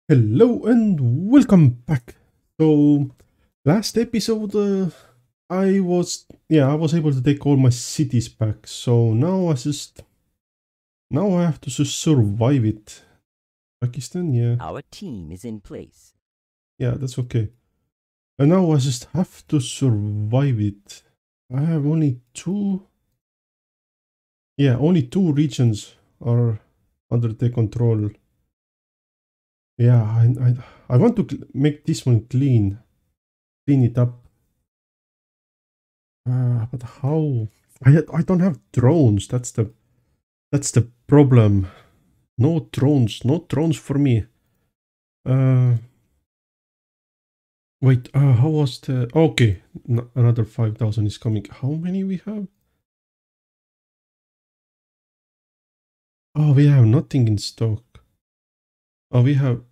Hello and welcome back. So last episode I was able to take all my cities back. So now I have to just survive it. Pakistan, yeah. Our team is in place. Yeah, that's okay. And now I just have to survive it. I have only only two regions are under the control. Yeah, I want to make this one clean it up. But how? I don't have drones. That's the problem. No drones for me. Uh, Wait. How was the? Okay, another 5,000 is coming. How many we have? Oh, we have nothing in stock. Oh, we have.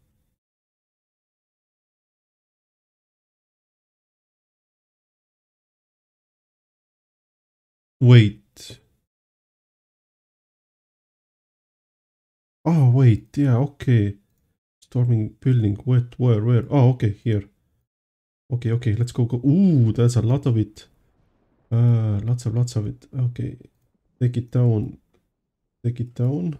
Wait. Oh, wait. Yeah. Okay. Storming building. Where? Oh, okay. Here. Okay. Let's go. Ooh, that's a lot of it. Lots of it. Okay. Take it down. Take it down.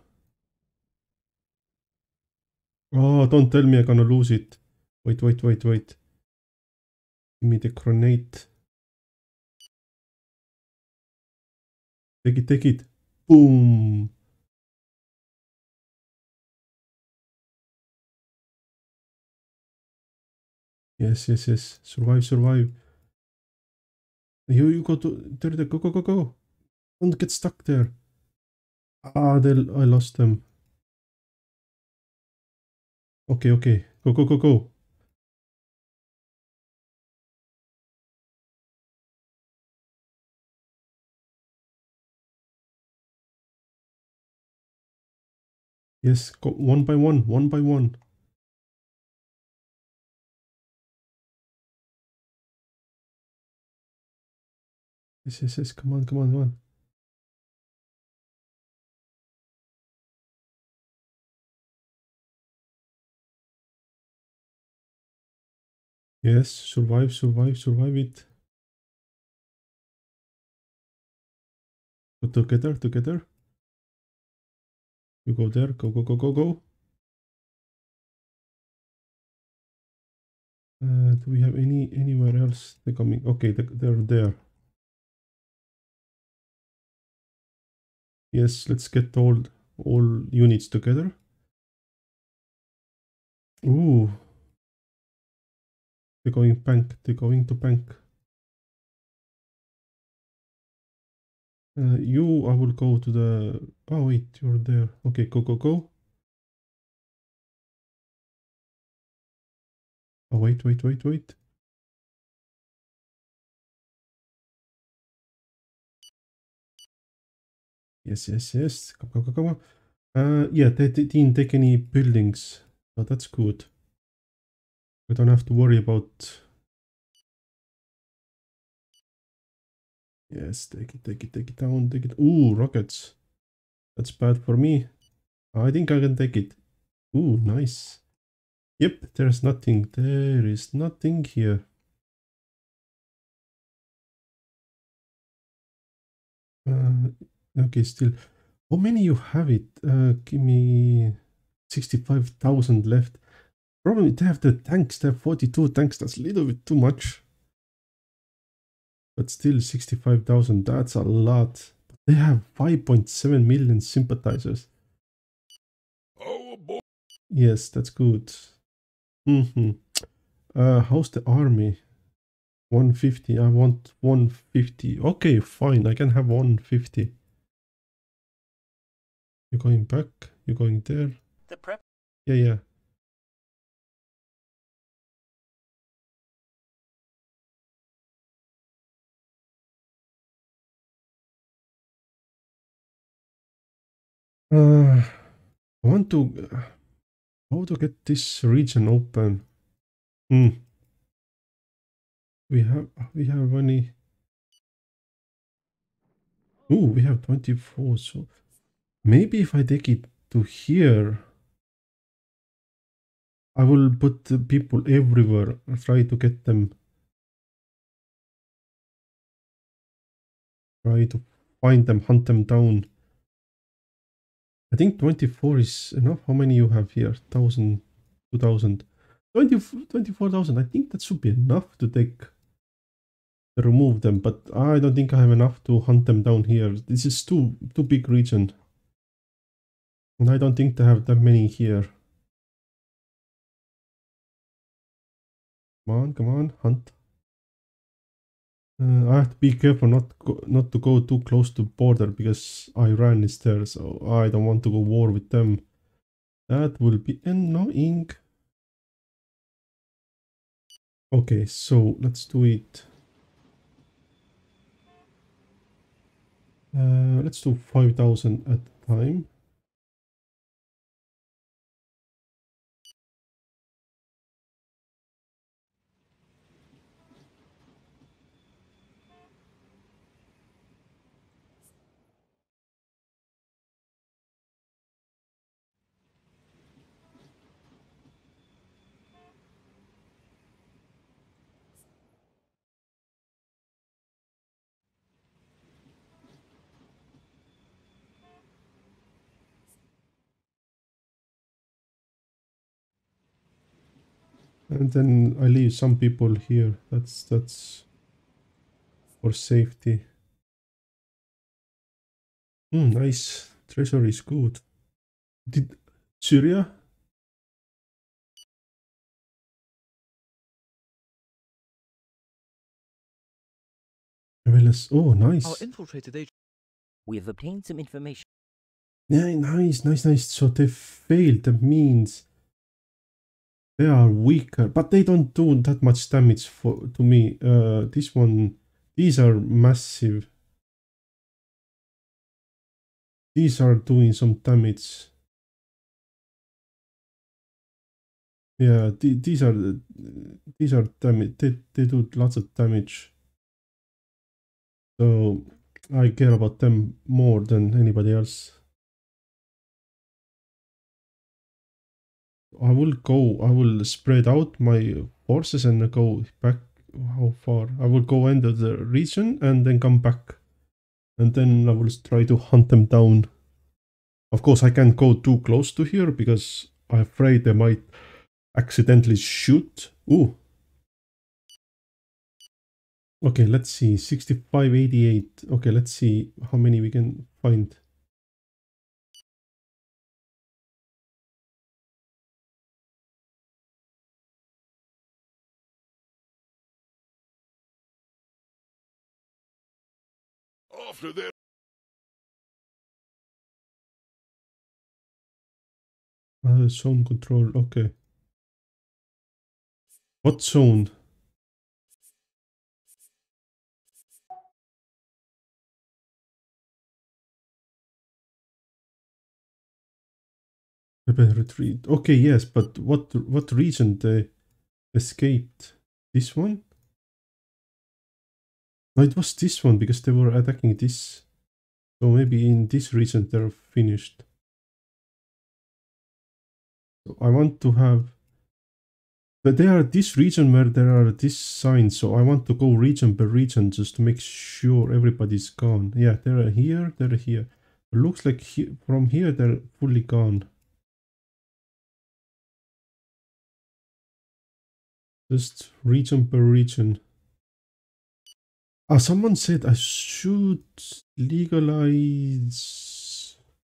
Oh, don't tell me I'm gonna lose it. Wait. Give me the grenade. Take it. Boom. Yes. Survive. You go to there. Go. Don't get stuck there. I lost them. Okay. Go. Yes, go one by one. Yes. Come on. Yes, survive it. Go together. You go there. Go. Do we have anywhere else? They're coming. Okay, they're there. Yes, let's get all units together. Ooh, they're going bank. They're going to bank. I will go to the. Oh wait, you're there. Okay, go. Oh wait. Yes. Come on. Yeah, they didn't take any buildings, so that's good. We don't have to worry about. Yes, take it down. Take it. Ooh, rockets. That's bad for me. I think I can take it. Ooh, nice. Yep, there's nothing. There is nothing here. Okay, still. How many you have it? Give me 65,000 left. Probably they have the tanks. They have 42 tanks. That's a little bit too much. But still 65,000. That's a lot. They have 5.7 million sympathizers. Oh boy. Yes, that's good. How's the army? 150. I want 150. Okay, fine. I can have 150. You're going back. You're going there. The prep. Yeah. I want to. How to get this region open? Hmm. We have only. Ooh, we have 24. So maybe if I take it to here. I will put the people everywhere. Try to get them. Try to find them, hunt them down. I think 24 is enough. How many you have here? 1,000, 2,000. 24,000. I think that should be enough to remove them, but I don't think I have enough to hunt them down here. This is too big region. And I don't think they have that many here. Come on, hunt. I have to be careful not to go too close to border because Iran is there, so I don't want to go war with them. That will be annoying. Okay, so let's do it. Let's do 5,000 at a time. And then I leave some people here. That's for safety. Nice. Treasure is good. Did Syria? Oh, Our nice. infiltrated agent. We have obtained some information. Yeah, nice. So they failed. That means they are weaker, but they don't do that much damage to me. This one, these are massive. These are doing some damage. Yeah, these are damage. They do lots of damage. So I care about them more than anybody else. I will spread out my forces and go back. How far? I will go into the region and then come back. And then I will try to hunt them down. Of course, I can't go too close to here because I'm afraid they might accidentally shoot. Ooh. Okay, let's see. 65, 88. Okay, let's see how many we can find. After that. Zone control. Okay. What zone? Rebel retreat. Okay, yes, but what region they escaped? This one? No, it was this one because they were attacking this. So maybe in this region they're finished. So I want to have... But they are this region where there are these signs, so I want to go region per region just to make sure everybody's gone. Yeah, they're here, they're here. It looks like from here they're fully gone. Just region per region. Someone said I should legalize...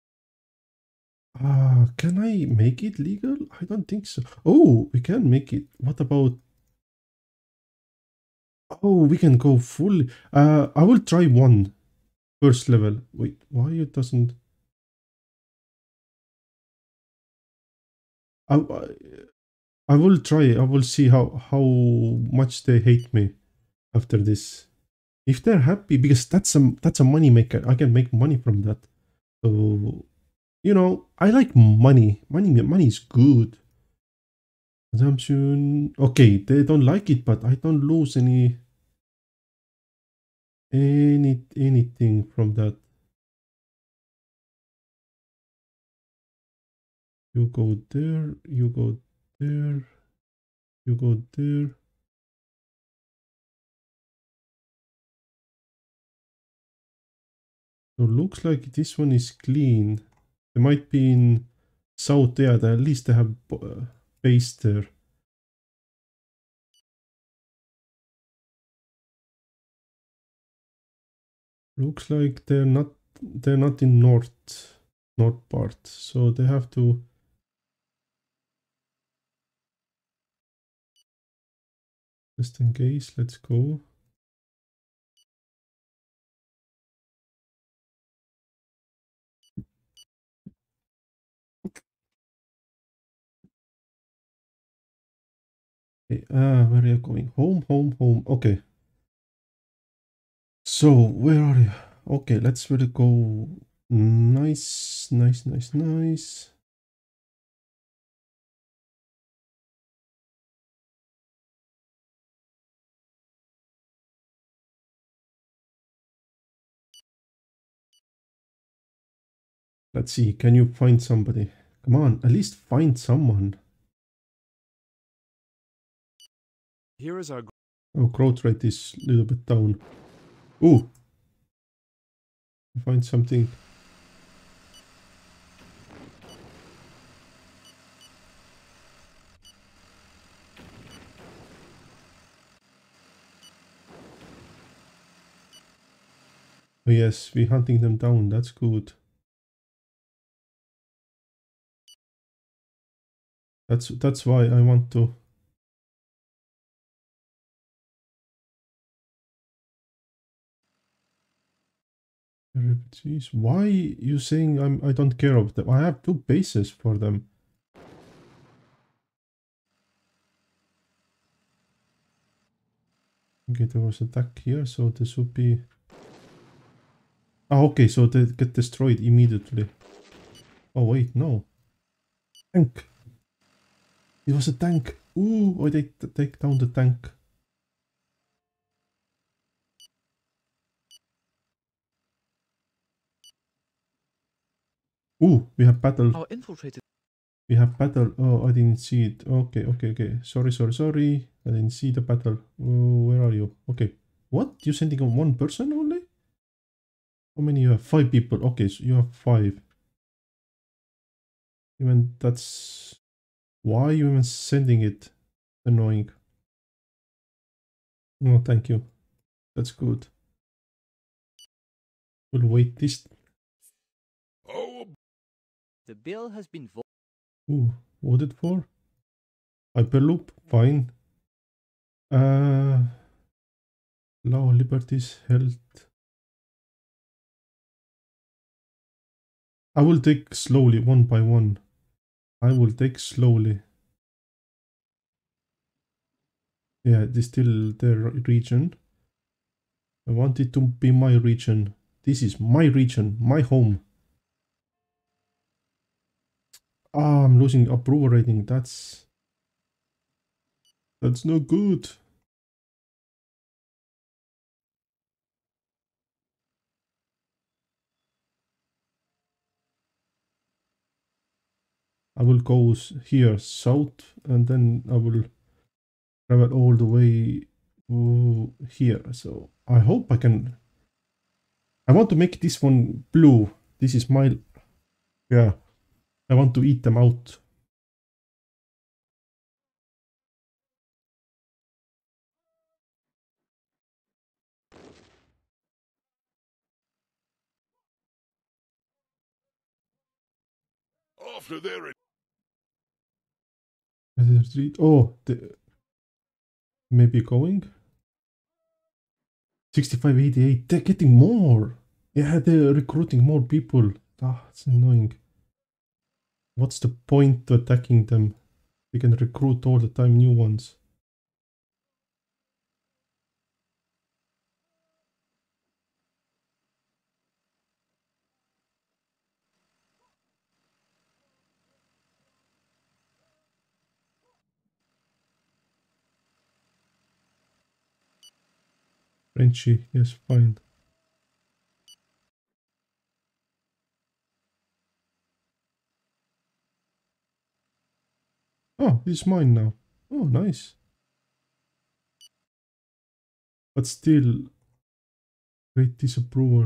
can I make it legal? I don't think so. Oh, we can make it. What about... Oh, we can go fully. I will try one. First level. Wait, why it doesn't... I will try. I will see how much they hate me after this. If they're happy, because that's a money maker. I can make money from that. So, you know, I like money. Money is good. Consumption. Okay, they don't like it, but I don't lose anything from that. You go there, you go there. You go there. So looks like this one is clean. They might be in south, yeah, at least they have base there. Looks like they're not in north part, so they have to. Just in case, let's go. Okay, where are you going? Home, home, home. Okay. So, where are you? Okay, let's really go. Nice, nice, nice, nice. Let's see, can you find somebody? Come on, at least find someone. Here is our Oh, growth rate is a little bit down. Ooh. Find something. Oh yes, we're hunting them down, that's good. That's why I want to. Refugees. Why you saying I don't care of them? I have 2 bases for them. Okay, there was attack here, so this would be. Oh, okay, so they get destroyed immediately. Oh wait, no. Tank. It was a tank. Ooh, oh, they take down the tank. Ooh, we have battle. our infiltrated. We have battle. Oh, I didn't see it. Okay, okay, okay. Sorry, sorry, sorry. I didn't see the battle. Oh, where are you? Okay. What? You sending on 1 person only? How many you have? 5 people. Okay, so you have 5. Even that's... Why are you even sending it? Annoying. No, thank you. That's good. We'll wait this. Oh, The bill has been voted. Ooh, voted for? Hyperloop? Fine. Law, liberties, health. I will take slowly, one by one. I will take slowly. Yeah, it is still their region. I want it to be my region. This is my region, my home. Ah, I'm losing approval rating. That's no good. I will go here south and then I will travel all the way here. So I hope I can. I want to make this one blue. This is my. Yeah. I want to eat them out. after their Oh, maybe going 6588. They're getting more. Yeah, they're recruiting more people. Ah, it's annoying. What's the point to attacking them? They can recruit all the time new ones. Frenchy, yes, fine. Oh, this is mine now. Oh, nice. But still, great disapproval.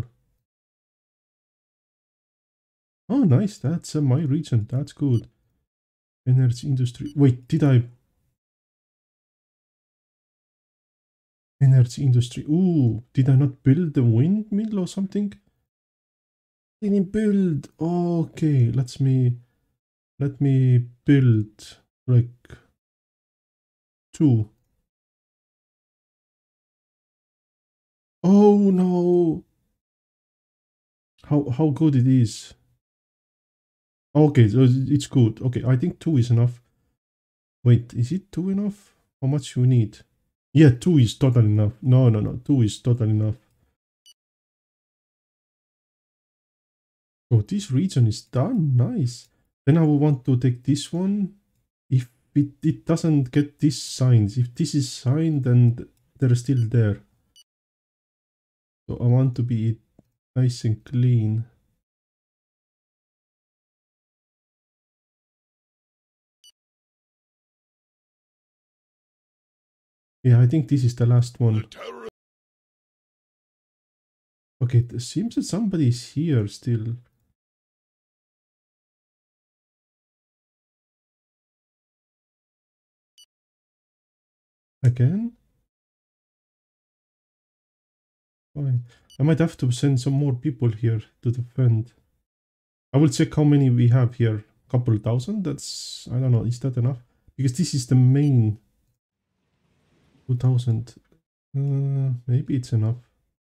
Oh, nice. That's my region. That's good. Energy industry. Wait, did I? Energy industry. Ooh, did I not build the windmill or something? Didn't build. Okay, let me build like 2. Oh no. How good it is. Okay, so it's good. Okay, I think 2 is enough. Wait, is it 2 enough? How much you need? Yeah, 2 is totally enough. No, 2 is totally enough. Oh, this region is done. Nice. Then I will want to take this one. If it doesn't get this signed, if this is signed, then they're still there. So I want to be nice and clean. Yeah, I think this is the last one. Okay, it seems that somebody is here still. Again? Fine. I might have to send some more people here to defend. I will check how many we have here. Couple thousand? That's... I don't know. Is that enough? Because this is the main... 2000. Maybe it's enough.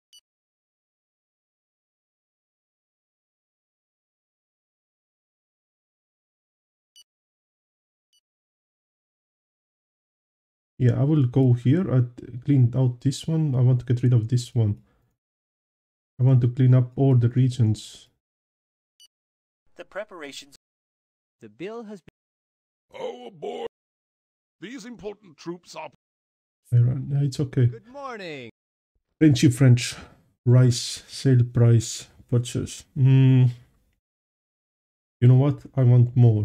Yeah, I will go here. I cleaned out this one. I want to get rid of this one. I want to clean up all the regions. The preparations. The bill has been. Oh boy. These important troops are. It's okay. Good morning. Friendship French. Rice. Sale price. Purchase. You know what? I want more.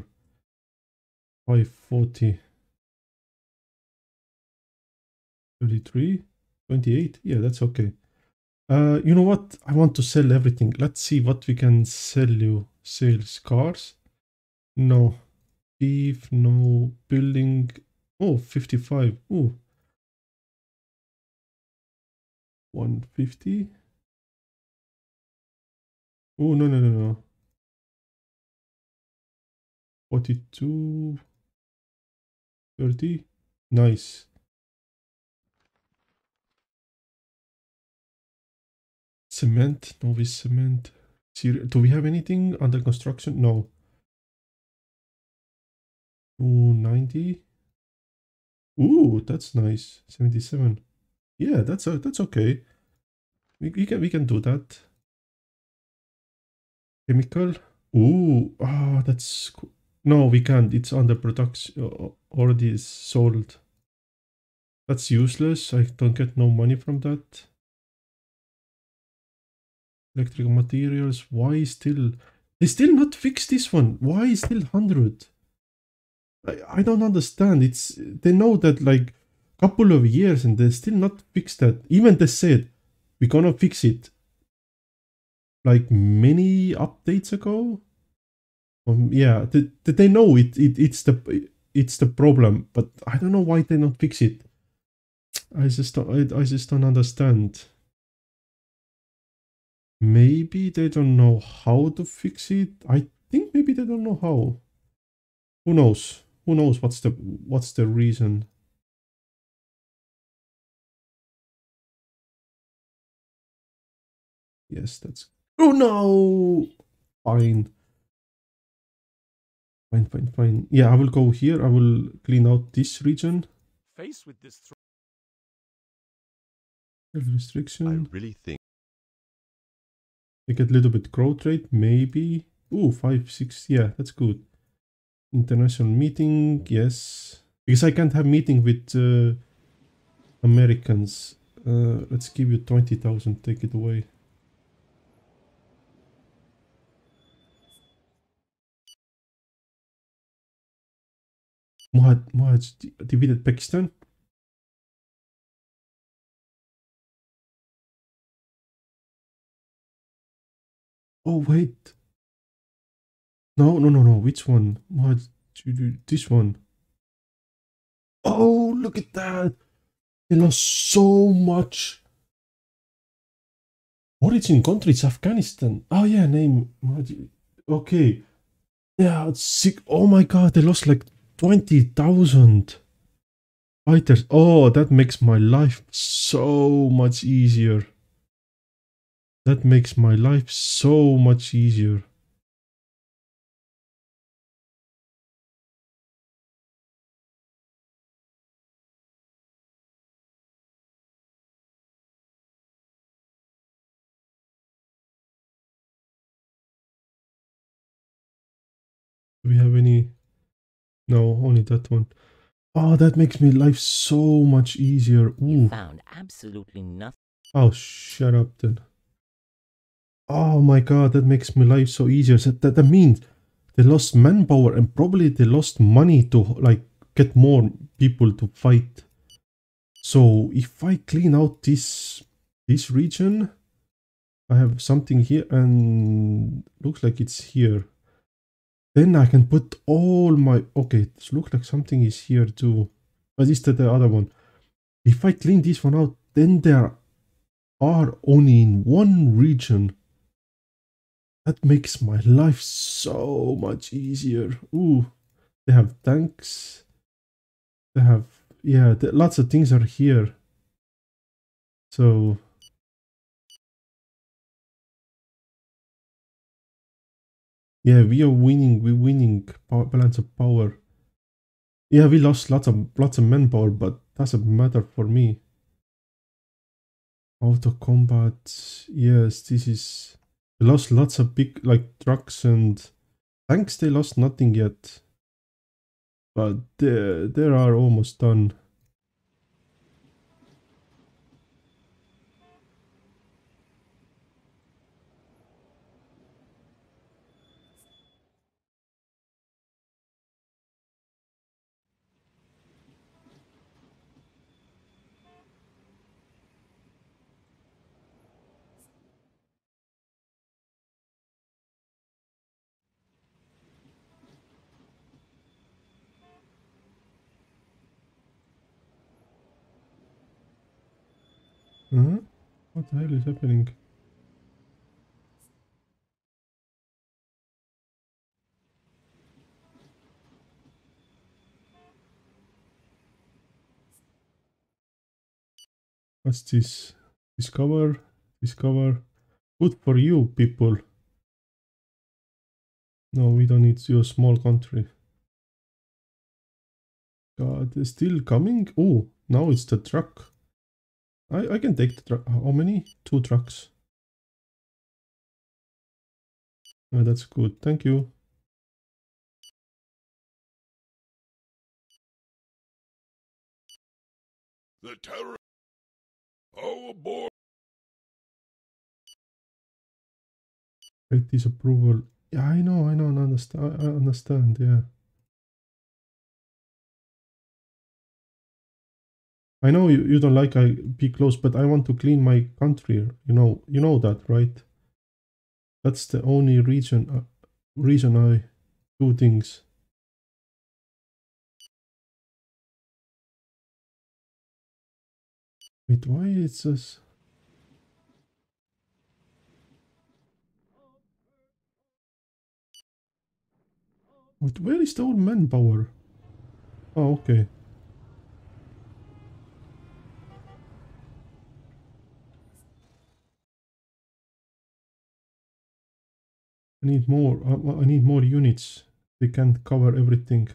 540. 33. 28. Yeah, that's okay. You know what? I want to sell everything. Let's see what we can sell you. Sales. Cars. No. Beef. No. Building. Oh, 55. Oh. 150. Oh, no. 42. 30. Nice. Cement. Novice cement. Do we have anything under construction? No. 290. Ooh, that's nice. 77. Yeah, that's okay. We can do that. Chemical. Ooh, that's cool. No, we can't. It's under production. Already sold. That's useless. I don't get no money from that. Electrical materials. Why still? They still not fixed this one. Why still 100? I don't understand. They know that like couple of years and they still not fixed that. Even they said we're gonna fix it like many updates ago. Yeah, they know it's the problem, but I don't know why they don't fix it. I just don't understand. Maybe they don't know how to fix it. I think maybe they don't know how. Who knows? Who knows what's the reason? Yes, that's... Oh no! Fine. Fine. Yeah, I will go here. I will clean out this region. Faced with this Restriction. I really think. I get a little bit growth rate, maybe. Ooh, 5, 6. Yeah, that's good. International meeting, yes. Because I can't have meeting with Americans. Let's give you 20,000. Take it away. Muhaj defeated Pakistan. Oh wait. No. Which one? Muhaj, this one. Oh, look at that. They lost so much. Origin country is Afghanistan. Oh yeah, name. Okay. Yeah, it's sick. Oh my god, they lost like 20,000 fighters. Oh, that makes my life so much easier. That makes my life so much easier. Do we have any? No, only that one. Oh, that makes me life so much easier. You Ooh. found absolutely nothing. Oh, shut up then. Oh my god, that makes my life so easier. So that means they lost manpower and probably they lost money to like get more people to fight. So if I clean out this region, I have something here and looks like it's here. Then I can put all my, okay, it looks like something is here too. But this is the other one. If I clean this one out, then there are only in one region. That makes my life so much easier. Ooh, they have tanks. They have, yeah, lots of things are here. So, yeah, we are winning. We're winning balance of power. Yeah, we lost lots of manpower, but doesn't matter for me. Auto combat. Yes, this is. We lost lots of big like trucks and tanks. They lost nothing yet, but they are almost done. Huh? What the hell is happening? What's this? Discover. Good for you, people. No, we don't need your small country. God, they're still coming? Oh, now it's the truck. I can take the truck. How many? 2 trucks. That's good. Thank you. The terror. Oh, aboard. Great disapproval. Yeah, I know, I understand, yeah. I know you don't like I be close, but I want to clean my country. You know that, right? That's the only reason I do things. Wait, why is this? Wait, where is the old manpower? Oh, okay. I need more. I need more units. They can't cover everything.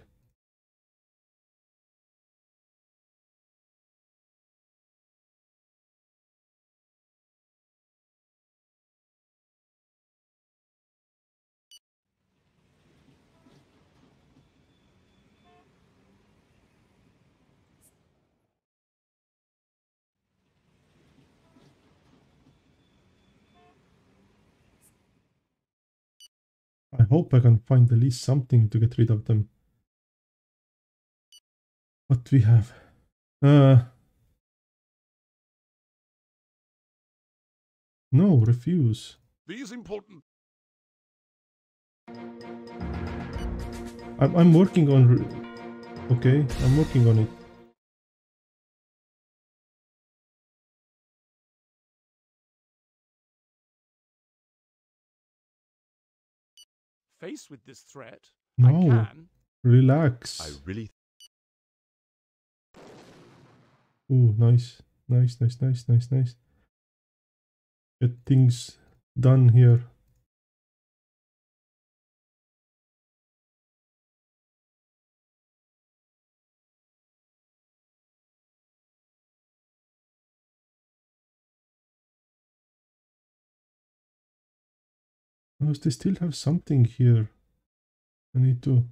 I hope I can find at least something to get rid of them. What we have? No, refuse. These important. I'm working on. Okay, I'm working on it. Faced with this threat, No, I can. relax. I really. Ooh, nice, nice, nice, nice, nice, nice. Get things done here. Oh, they still have something here. I need to.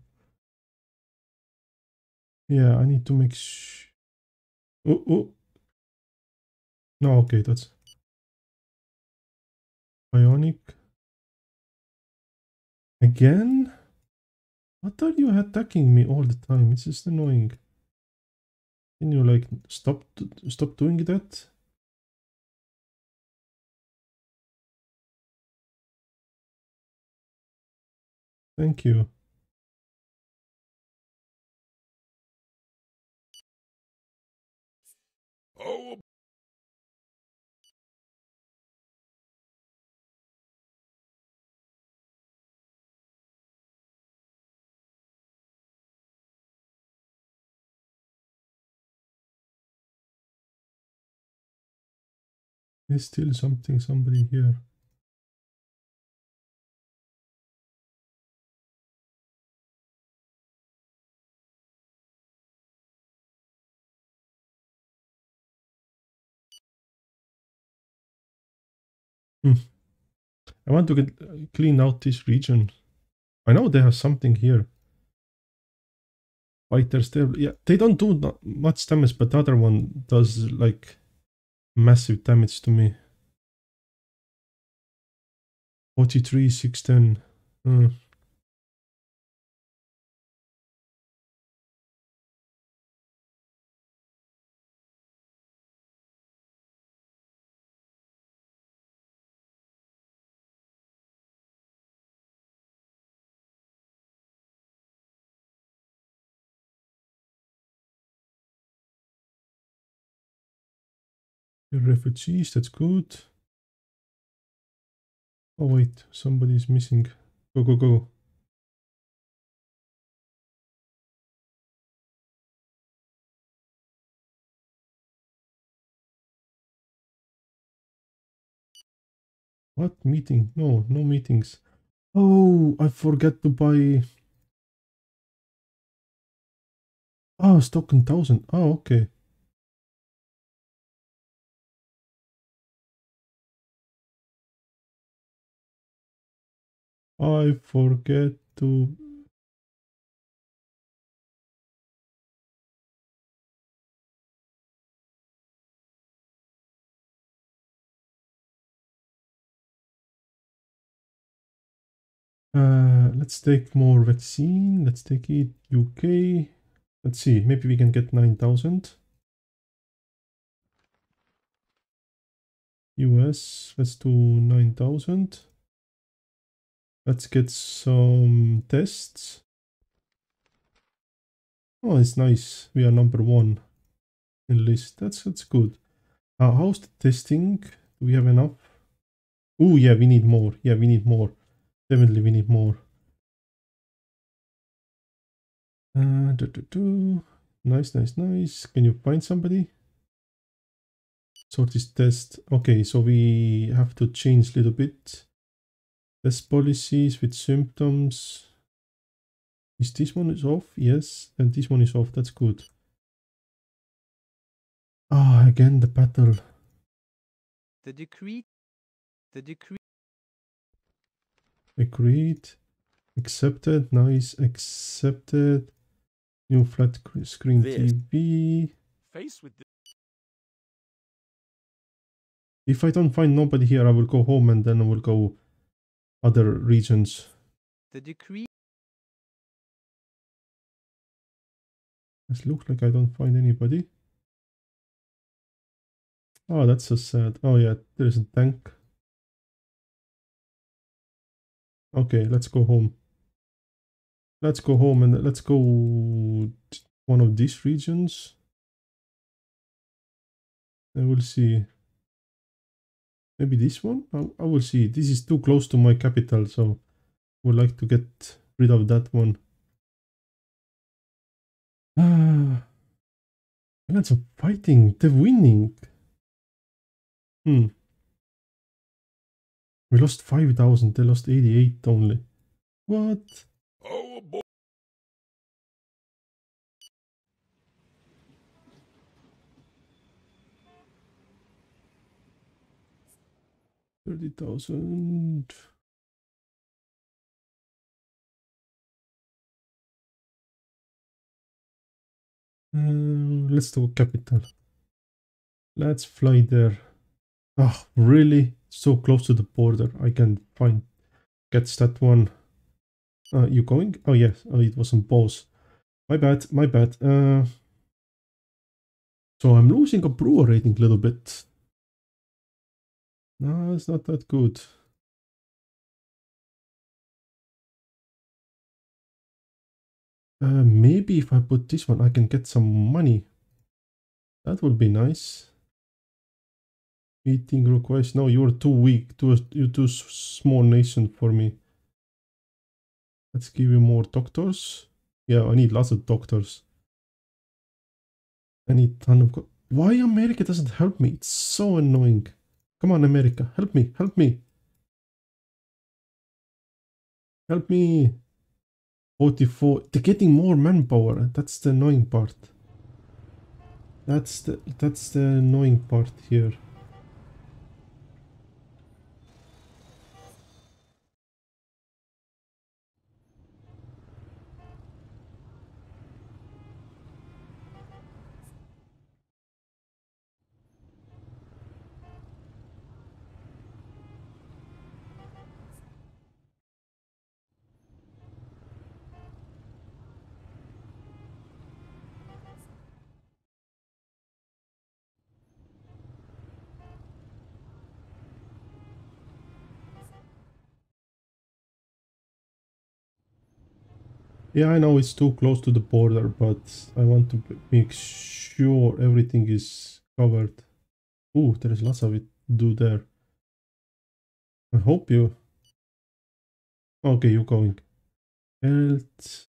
Yeah, I need to make Oh, oh. No, okay, that's Bionic. Again? What are you attacking me all the time? It's just annoying. Can you like stop doing that? Thank you. Oh, There's still somebody here. I want to get clean out this region. I know they have something here. Fighters there. Yeah, they don't do much damage, but the other one does like massive damage to me. 43, 610. The refugees, that's good. Oh wait, somebody's missing. Go, go, go. What meeting? No, no meetings. Oh, I forgot to buy. Oh, stock 1000. Oh, okay. I forget to. Let's take more vaccine. Let's take it UK. Let's see. Maybe we can get 9000. US. Let's do 9000. Let's get some tests. Oh, it's nice. We are number 1 in list. That's good. How's the testing? Do we have enough? Oh, yeah, we need more. Yeah, we need more. Definitely, we need more. Nice, nice, nice. Can you find somebody? Sort this test. Okay, so we have to change a little bit. Test policies with symptoms. Is this one is off? Yes, and this one is off. That's good. Ah, again the battle. The decree. Agreed. Accepted. Nice. Accepted. New flat screen This. TV. Faced with this. If I don't find nobody here, I will go home and then I will go other regions. The decree. It looks like I don't find anybody. Oh, that's so sad. Oh yeah, there's a tank. Okay, let's go home. Let's go home and let's go one of these regions. And we'll see. Maybe this one? I will see. This is too close to my capital, so I would like to get rid of that one. That's a fighting. They're winning. We lost 5,000. They lost 88 only. What? Oh, boy. 30,000. Let's do capital. Let's fly there. Oh, really? So close to the border. I can catch that one. You going? Oh yes. Oh, it was on pause. My bad. My bad. So I'm losing a brewer rating a little bit. No, it's not that good. Maybe if I put this one, I can get some money. That would be nice. Meeting request. No, you're too weak. You're too small nation for me. Let's give you more doctors. Yeah, I need lots of doctors. I need ton of... Why America doesn't help me? It's so annoying. Come on, America. Help me. Help me. Help me. 44. They're getting more manpower. That's the annoying part. That's the annoying part here. Yeah, I know it's too close to the border, but I want to make sure everything is covered. Ooh, there is lots of it to do there. I hope you... Okay, you're going. Health.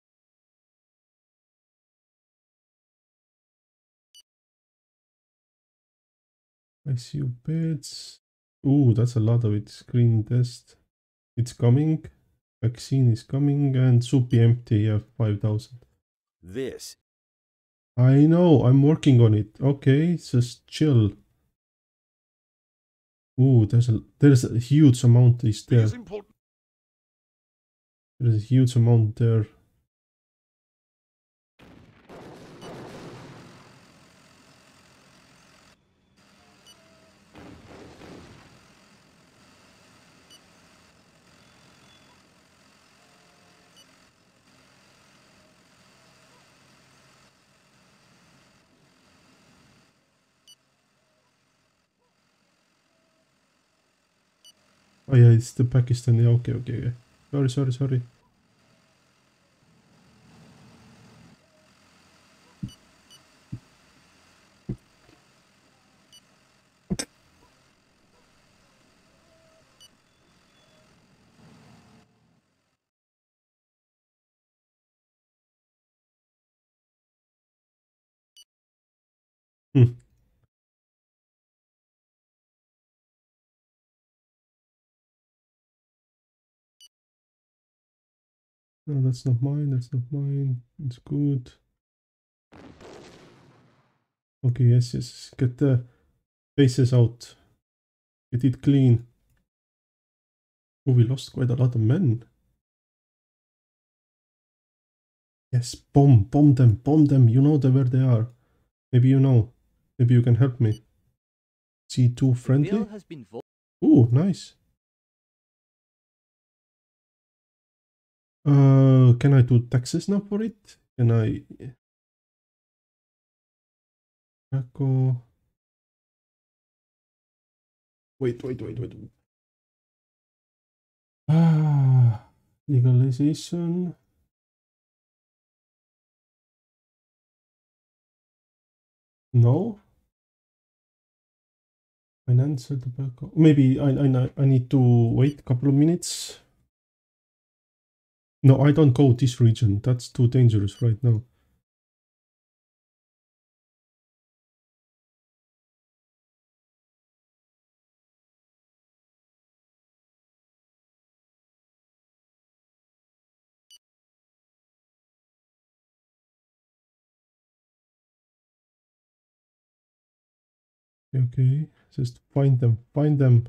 ICU beds. Ooh, that's a lot of it. Screen test. It's coming. Vaccine is coming and Soupy empty. Yeah, 5,000. This. I know, I'm working on it. Okay, just chill. Ooh, there's a huge amount is there. These important. There's a huge amount there. Oh yeah, it's the Pakistani. Okay, okay. Sorry. Hmm. No, that's not mine. That's not mine. It's good. Okay, yes. Get the faces out. Get it clean. Oh, we lost quite a lot of men. Yes, bomb them. You know where they are. Maybe you know. Maybe you can help me. C2 friendly. Bill has been Ooh, nice. Can I do taxes now for it? Can I? Tobacco. Wait. Legalization. No. Financial tobacco. Maybe I need to wait a couple of minutes. No, I don't go this region. That's too dangerous right now. Okay, just find them. Find them.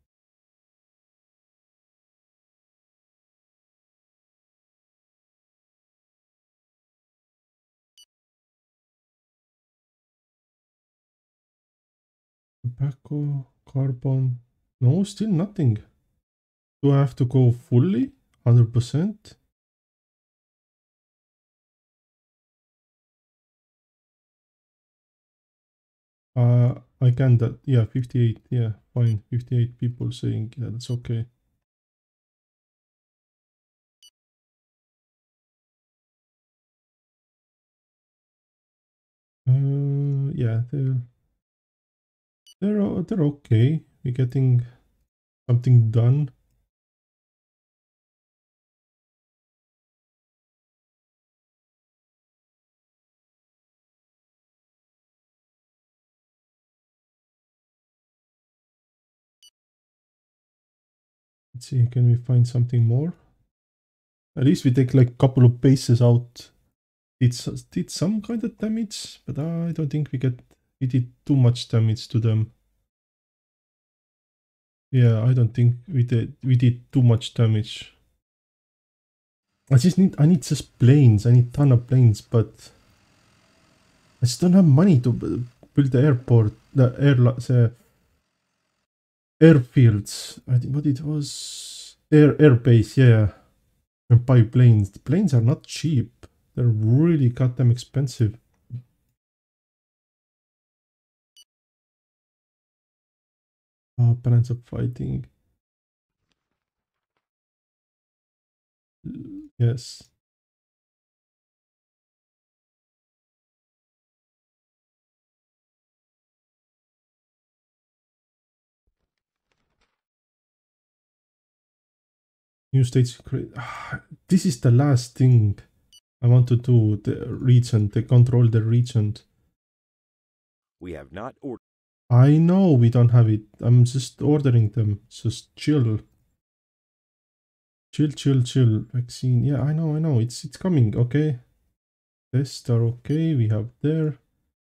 Tobacco, carbon. No, still nothing. Do I have to go fully? 100%? I can that. Yeah, 58. Yeah, fine. 58 people saying, yeah, that's okay. Yeah, they're okay. We're getting something done. Let's see, can we find something more? At least we take like a couple of bases out. Did some kind of damage, but I don't think we did too much damage to them. Yeah, I don't think we did too much damage. I need just planes. I need ton of planes, but I just don't have money to build the airport, the airfields. I think what it was, air base. Yeah, and buy planes. The planes are not cheap. They're really goddamn expensive. Oh, balance of fighting. Yes. New states create. This is the last thing I want to do. The region, to control the region. We have not ordered. I know we don't have it. I'm just ordering them. Just chill. Chill. Vaccine. Yeah, I know. It's coming. Okay. Tests are okay. We have there.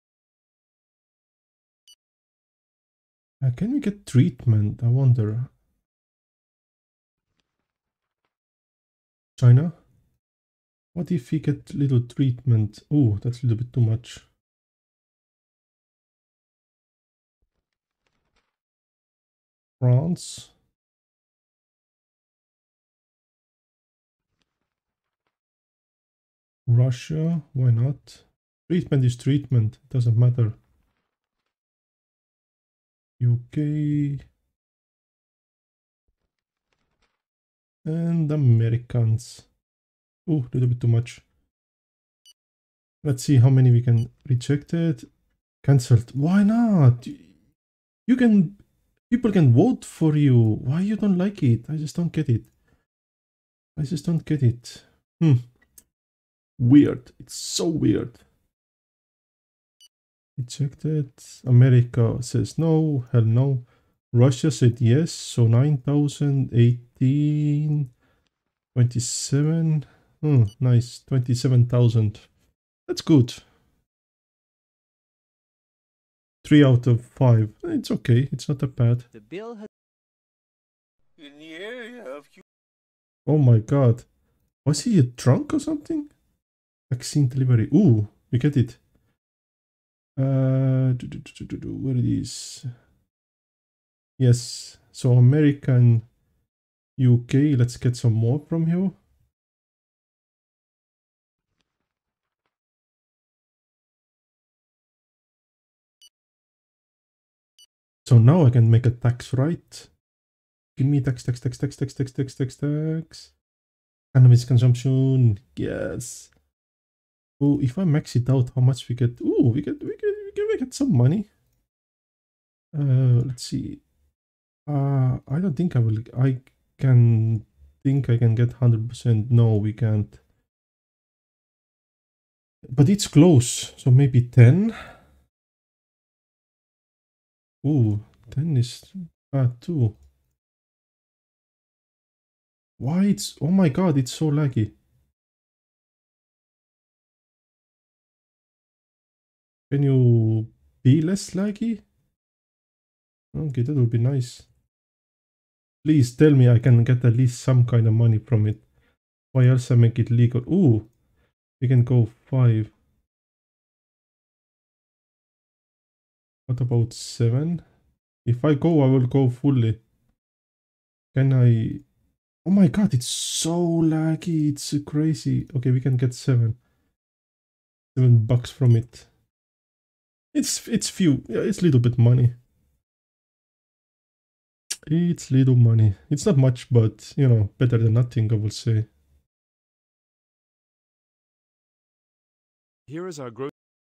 Can we get treatment? I wonder. China? What if we get little treatment? Oh, that's a little bit too much. France? Russia? Why not? Treatment is treatment. It doesn't matter. UK. And Americans. Oh, a little bit too much. Let's see how many we can reject it. Cancelled. Why not? You can... People can vote for you. Why you don't like it? I just don't get it. Weird. It's so weird. Rejected. America says no. Hell no. Russia said yes. So 9,018. 27. Nice. 27,000. That's good. 3 out of 5. It's okay. It's not that bad. The bill has In the area of Oh my god. Was he a drunk or something? Vaccine delivery. Ooh, we get it. Where it is? Yes. So American, UK. Let's get some more from you. So now I can make a tax, right? Give me tax. Cannabis consumption, yes. Oh, if I max it out, how much we get? Ooh, we get some money. Let's see. I don't think I can get 100%. No, we can't. But it's close, so maybe 10. Ooh, 10 is bad too. Why it's, oh my god, it's so laggy. Can you be less laggy? Okay, that would be nice. Please tell me I can get at least some kind of money from it. Why else I make it legal? Ooh, we can go 5. What about 7? If I go, I will go fully. Can I? Oh my god, it's so laggy. It's crazy. Okay, we can get 7. $7 from it. It's few. Yeah, it's little bit money. It's little money. It's not much, but you know, better than nothing, I would say. Here is our growth.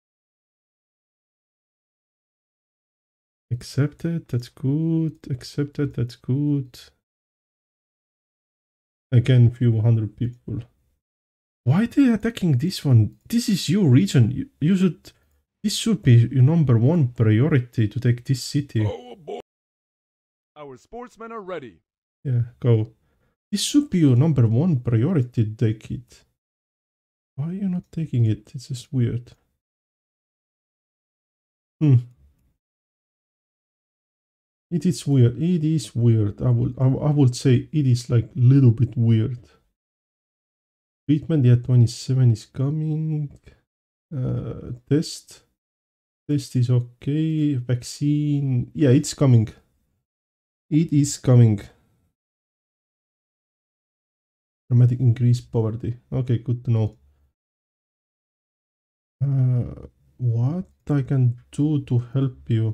Accepted, that's good. Accepted, that's good. Again, few hundred people. Why are they attacking this one? This is your region. You should. This should be your number 1 priority to take this city. Oh boy. Our sportsmen are ready. Yeah, go. This should be your number 1 priority to take it. Why are you not taking it? It's just weird. It is weird. It is weird. I would say it is like little bit weird. Treatment, yeah, 27 is coming. Test is okay. Vaccine, yeah, it's coming. It is coming. Dramatic increase poverty. Okay, good to know. What I can do to help you?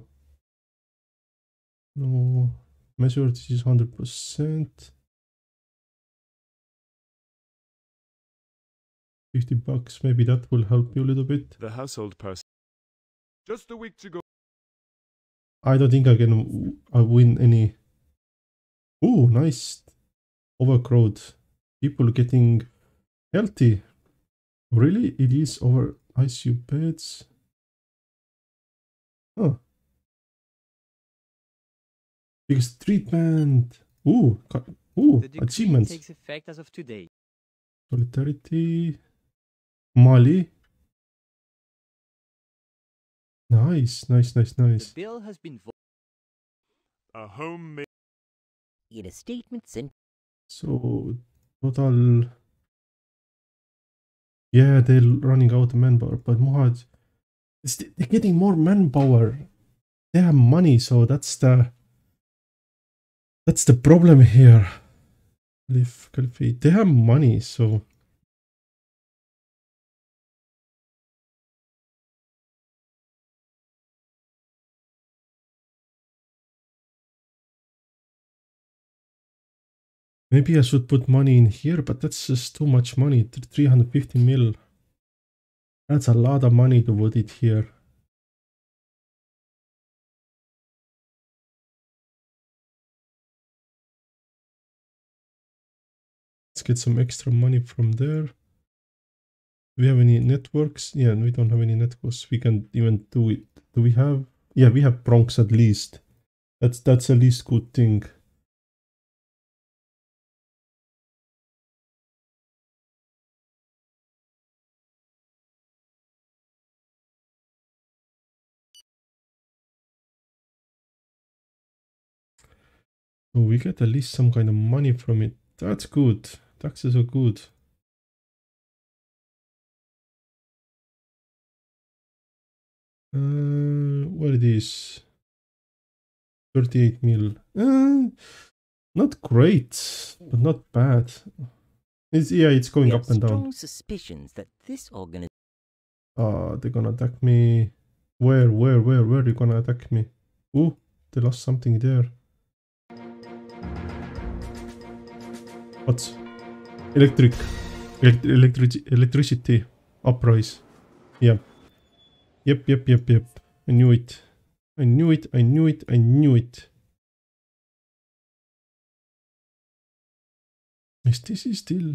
No, measure this is 100%. $50, maybe that will help you a little bit. The household person. Just a week to go. I don't think I can win any. Oh, nice. Overcrowd. People getting healthy. Really? It is over ICU beds. Huh. Biggest treatment. Ooh, The decree achievements. takes effect as of today. Solidarity. Mali. Nice. The bill has been voted. A homemade. In a statement sent. So, total. Yeah, they're running out of manpower, but Mohad, they're getting more manpower. They have money, so that's the problem here. They have money, so. Maybe I should put money in here, but that's just too much money. 350 mil. That's a lot of money to put it here. Let's get some extra money from there. Do we have any networks? Yeah, we don't have any networks. We can even do it. Do we have? Yeah, we have Bronx at least. That's at least good thing. So we get at least some kind of money from it. That's good. Taxes are good. What it is? 38 mil. Not great, but not bad. It's going up and down. Strong suspicions that this organization. They're gonna attack me. Where are you gonna attack me? Ooh, they lost something there. What's electricity uprise. Yeah. Yep. I knew it. I knew it. Is this still?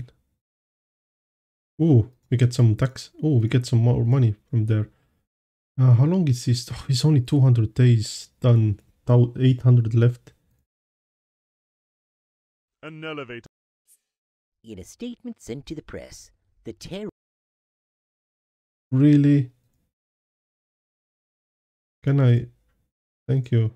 Oh, we get some tax. Oh, we get some more money from there. How long is this? Oh, it's only 200 days done. 800 left. An elevator. In a statement sent to the press, the terror Really? Can I? Thank you.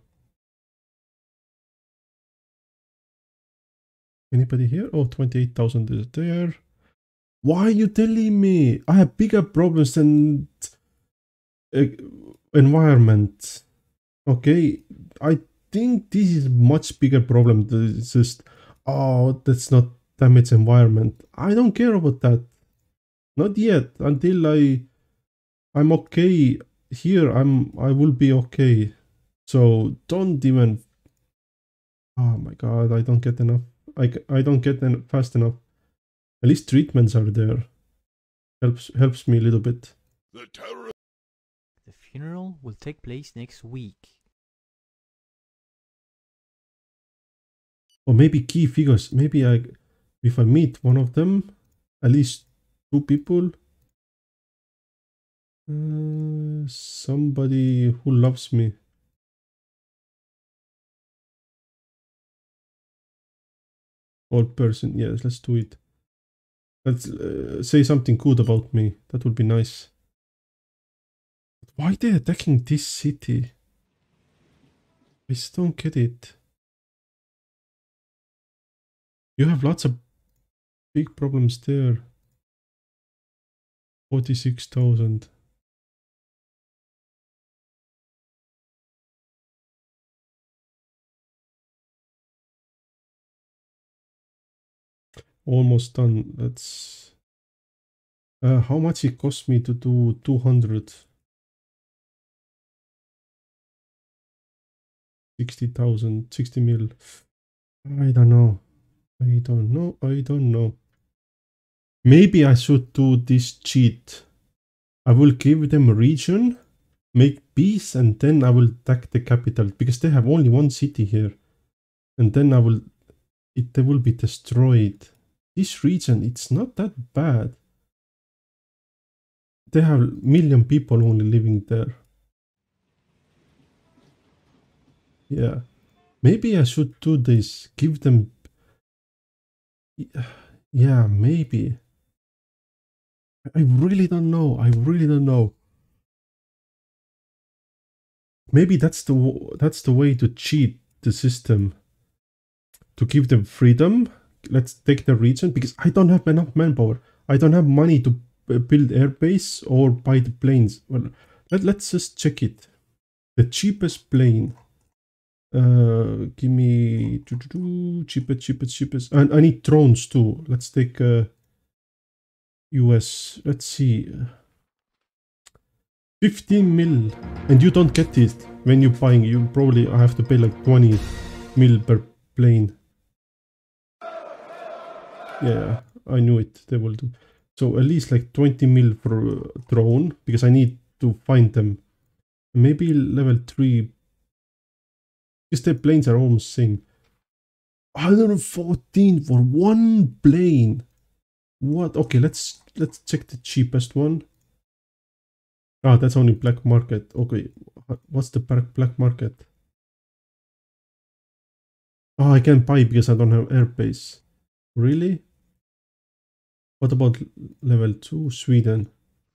Anybody here? Oh, 28,000 is there. Why are you telling me? I have bigger problems than environment. Okay, I think this is much bigger problem. It's just, oh, that's not damage environment. I don't care about that. Not yet. Until I'm okay here. I will be okay. So don't even. Oh my god! I don't get enough. I don't get fast enough. At least treatments are there. Helps me a little bit. The terror. The funeral will take place next week. Or maybe key figures. Maybe if I meet one of them, at least 2 people. Somebody who loves me. Old person. Yes, let's do it. Let's say something good about me. That would be nice. Why are they attacking this city? I just don't get it. You have lots of big problems there. 46,000. Almost done. Let's. How much it cost me to do 200? 60,000, 60 mil. I don't know. I don't know. Maybe I should do this cheat. I will give them a region, make peace, and then I will attack the capital because they have only one city here. And then they will be destroyed. This region, it's not that bad. They have a million people only living there. Yeah. Maybe I should do this. Give them. Yeah, maybe. I really don't know. Maybe that's the way to cheat the system. To give them freedom. Let's take the region because I don't have enough manpower. I don't have money to build airbase or buy the planes. Well, let's just check it. The cheapest plane. Give me cheapest. And I need drones too. Let's take US. Let's see. 15 mil. And you don't get it when you're buying. You probably have to pay like 20 mil per plane. Yeah, I knew it. They will do. So at least like 20 mil for drone because I need to find them. Maybe level 3. Because the planes are almost same. 114 for one plane. What? Okay, let's check the cheapest one. Ah, that's only black market. Okay, what's the black market? Oh, I can't buy because I don't have airbase. Really? What about level 2? Sweden.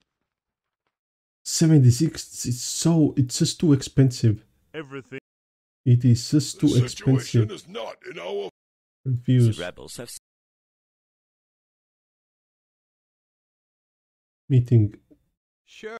76. It's just too expensive. Everything. It is just too The expensive. situation is not in our. Confused. The rebels have Meeting. Sure.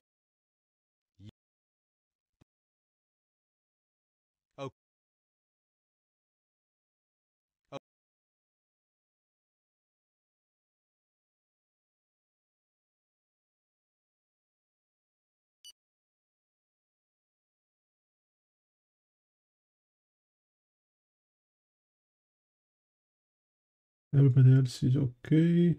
Everybody else is okay.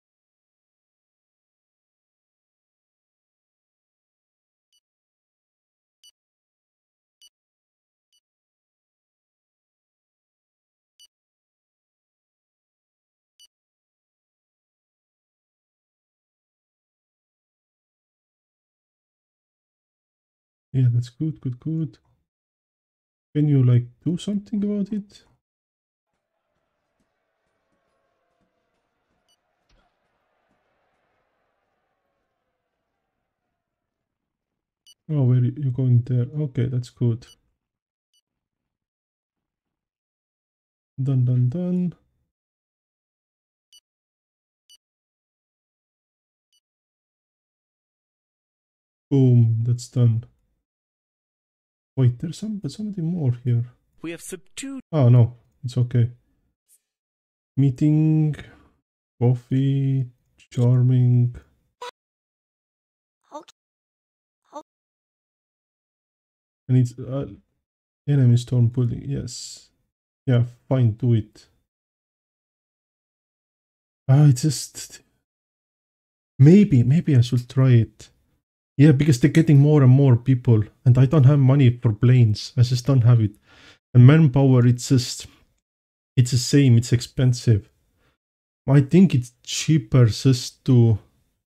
Yeah, that's good, good, good. Can you like do something about it? Oh, where you going there? Okay, that's good. Done, done, done. Boom, that's done. Wait, there's something more here. We have subdued. Oh no, it's okay. Meeting, coffee, charming. And it's enemy storm pudding. Yes. Yeah, fine, do it. It's just maybe I should try it. Yeah, because they're getting more and more people, and I don't have money for planes. I just don't have it. And manpower, it's the same. It's expensive. I think it's cheaper just to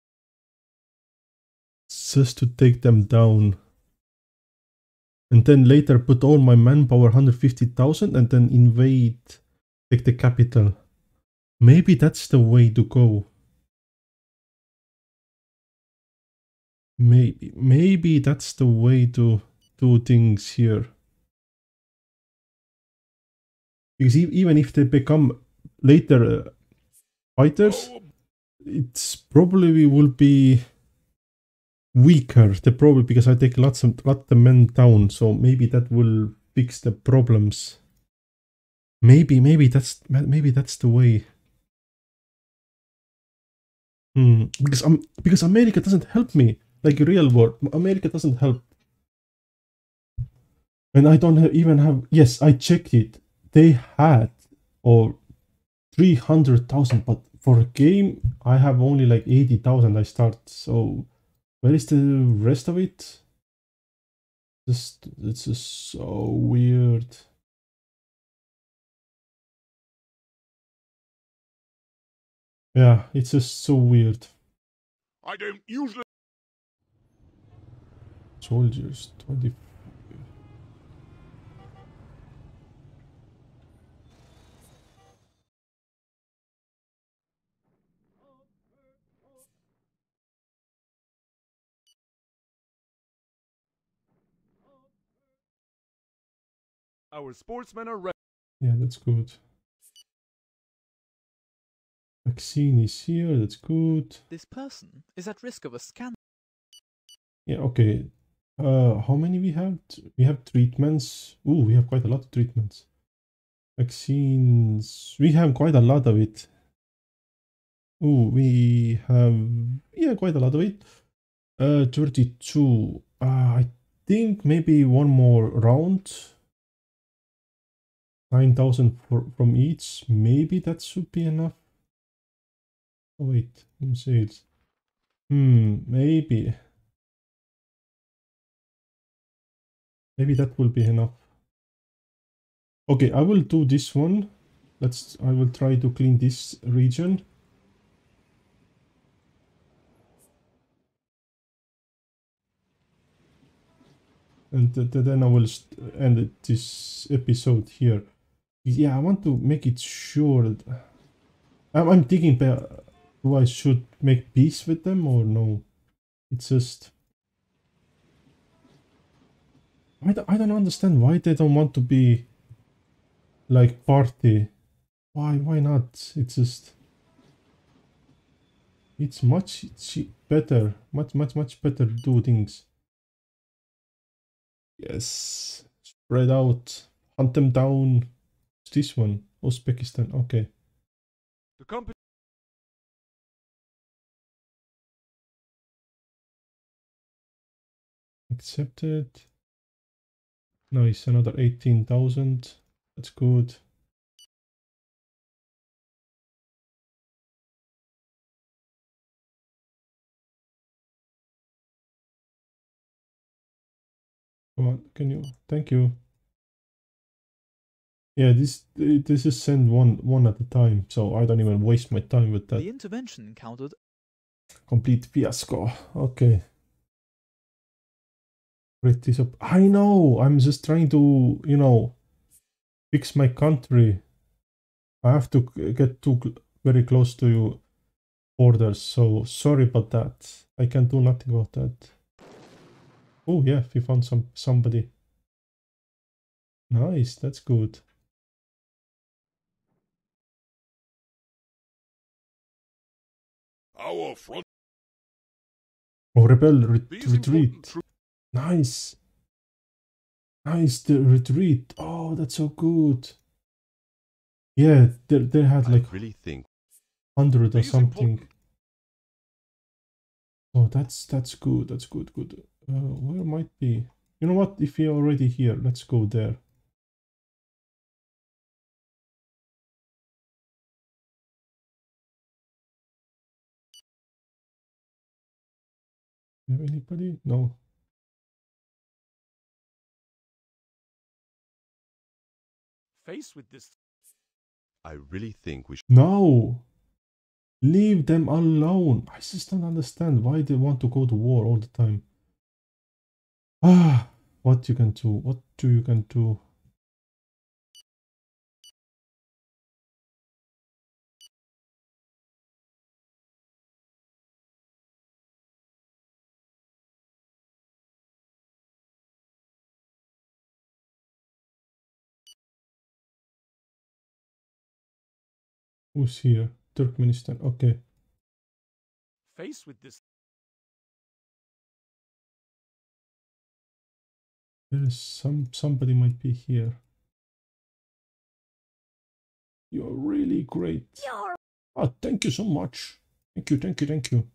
take them down, and then later put all my manpower 150,000 and then invade, take the capital. Maybe that's the way to go. Maybe that's the way to do things here. Because even if they become later fighters, it's probably will be weaker. The problem because I take lots of men down, so maybe that will fix the problems. Maybe that's the way. Because America doesn't help me like real world. America doesn't help, and I don't even have. Yes, I checked it. They had or 300,000, but for a game I have only like 80,000. I start. So where is the rest of it? It's just so weird. Yeah, it's just so weird. I don't usually. Soldiers 20. Our sportsmen are ready. Yeah, that's good. Vaccine is here, that's good. This person is at risk of a scan. Yeah, okay. How many we have? We have treatments. Ooh, we have quite a lot of treatments. Vaccines. We have quite a lot of it. Ooh, we have, yeah, quite a lot of it. 32. I think maybe one more round. 9,000 from each. Maybe that should be enough. Oh, wait, new sales. Maybe. Maybe that will be enough. Okay, I will do this one. I will try to clean this region. And then I will end this episode here. Yeah, I want to make it sure that I'm thinking, do I should make peace with them or no? It's just I don't understand why they don't want to be like party. Why not? It's just it's much better, much better to do things. Yes, spread out, hunt them down. It's this one, Uzbekistan. Okay. The company. Accepted. Nice, another 18,000. That's good. Come on, can you? Thank you. Yeah, this is send one at a time, so I don't even waste my time with that. The intervention encountered Complete fiasco. Okay. Read this up. I know. I'm just trying to, you know, fix my country. I have to get very close to you borders, so sorry about that. I can do nothing about that. Oh yeah, we found somebody. Nice, that's good. Our front. Oh, rebel These important retreat. troops. Nice. Nice, the retreat. Oh, that's so good. Yeah, they had like I really think 100 or These something. important. Oh, that's good. That's good. Good. Where might be? You know what? If you're already here, let's go there. You have anybody? No. Faced with this, I really think we should. No. Leave them alone. I just don't understand why they want to go to war all the time. Ah, what you can do? What do you can do? Who's here? Turkmenistan. Okay. faced with this, There is somebody might be here. You're really great. Oh, thank you so much. Thank you, thank you, thank you.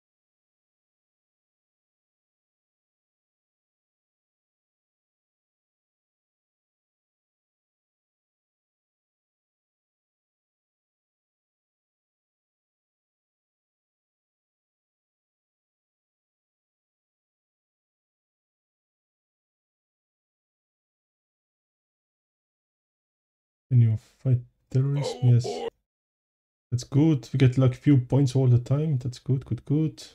Can you fight terrorists? Our Yes. boy. That's good. We get like few points all the time. That's good, good, good.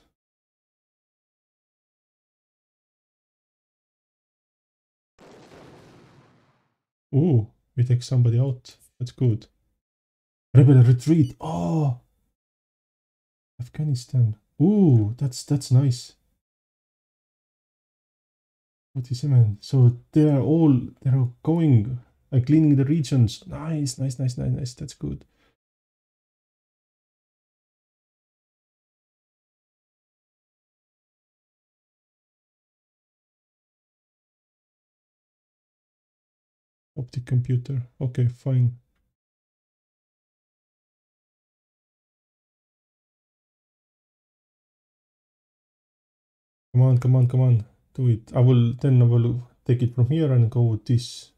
Ooh, we take somebody out. That's good. Rebel retreat. Oh, Afghanistan. Ooh, that's nice. 47. So they're going cleaning the regions. Nice, nice, nice, nice, nice. That's good. Optic computer. Okay, fine. Come on, come on, come on. Do it. I will take it from here and go with this.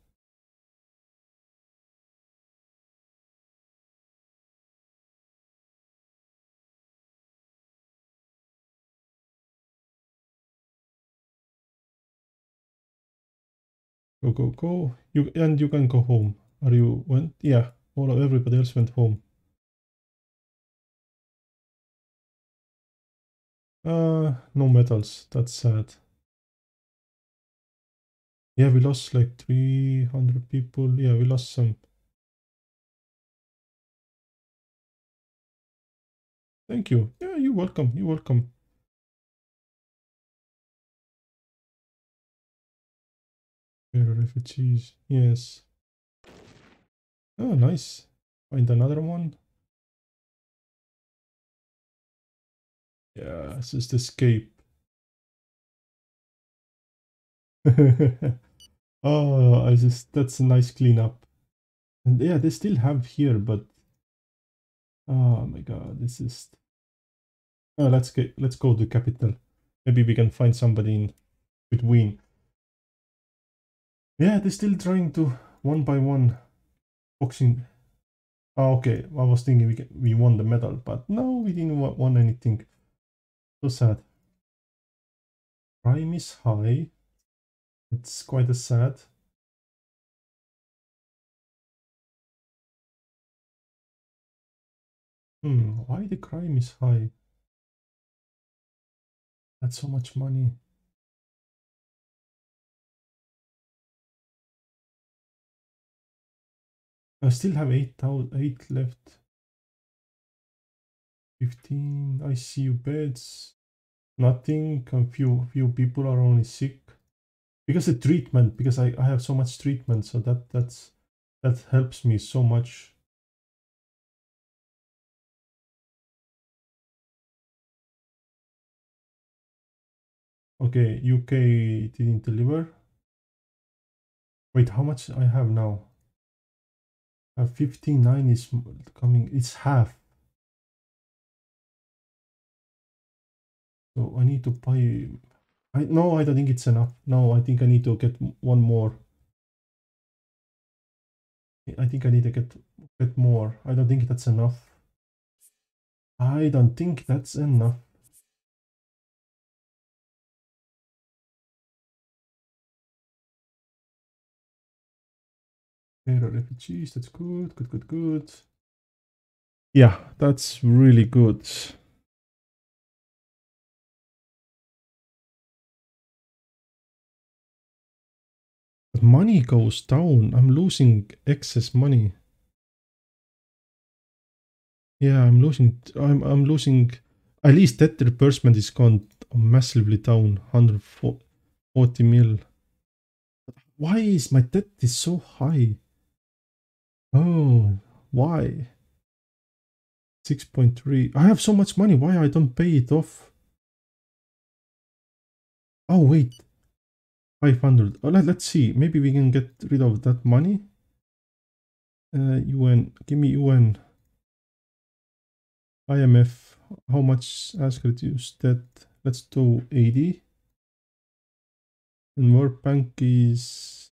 Go, go, go. You can go home. Are you went? Yeah. Everybody else went home. No medals. That's sad. Yeah, we lost like 300 people. Yeah, we lost some. Thank you. Yeah, you're welcome. You're welcome. Refugees. Yes. Oh, nice. Find another one. Yeah, just escape. Oh, that's a nice cleanup. And yeah, they still have here, but oh my god, this is. Oh, let's go to the capital. Maybe we can find somebody in between. Yeah, they're still trying to one by one boxing. Oh, okay, I was thinking we won the medal, but no, we didn't won anything. So sad. Crime is high. It's quite a sad. Why the crime is high? That's so much money. I still have 8 left. 15 ICU beds. Nothing. A few people are only sick. Because the treatment, because I have so much treatment, so that helps me so much. Okay, UK didn't deliver. Wait, how much I have now? 59 is coming. It's half. So I need to buy. No, I don't think it's enough. No, I think I need to get one more. I think I need to get more. I don't think that's enough. I don't think that's enough. Refugees, that's good, good. Yeah, that's really good. But money goes down. I'm losing excess money. Yeah, I'm losing. At least debt reimbursement is gone massively down, 140 mil. Why is my debt is so high? Oh, why? 6.3. I have so much money. Why I don't pay it off? Oh wait, 500. Oh, let's see. Maybe we can get rid of that money. UN. Give me UN. IMF. How much has reduced debt? Let's do 80. And World Bank is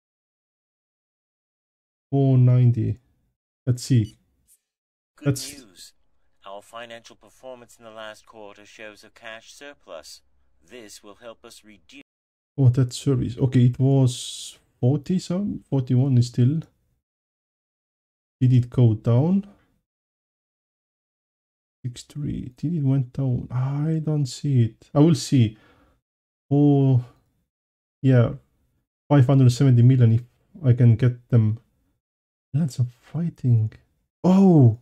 490. Let's see. Good news. Our financial performance in the last quarter shows a cash surplus. This will help us reduce. Oh, that service. Okay, it was 40 some. 41 is still. Did it go down? 63. Did it went down? I don't see it. I will see. Oh, yeah. 570 million if I can get them. Balance of fighting. Oh!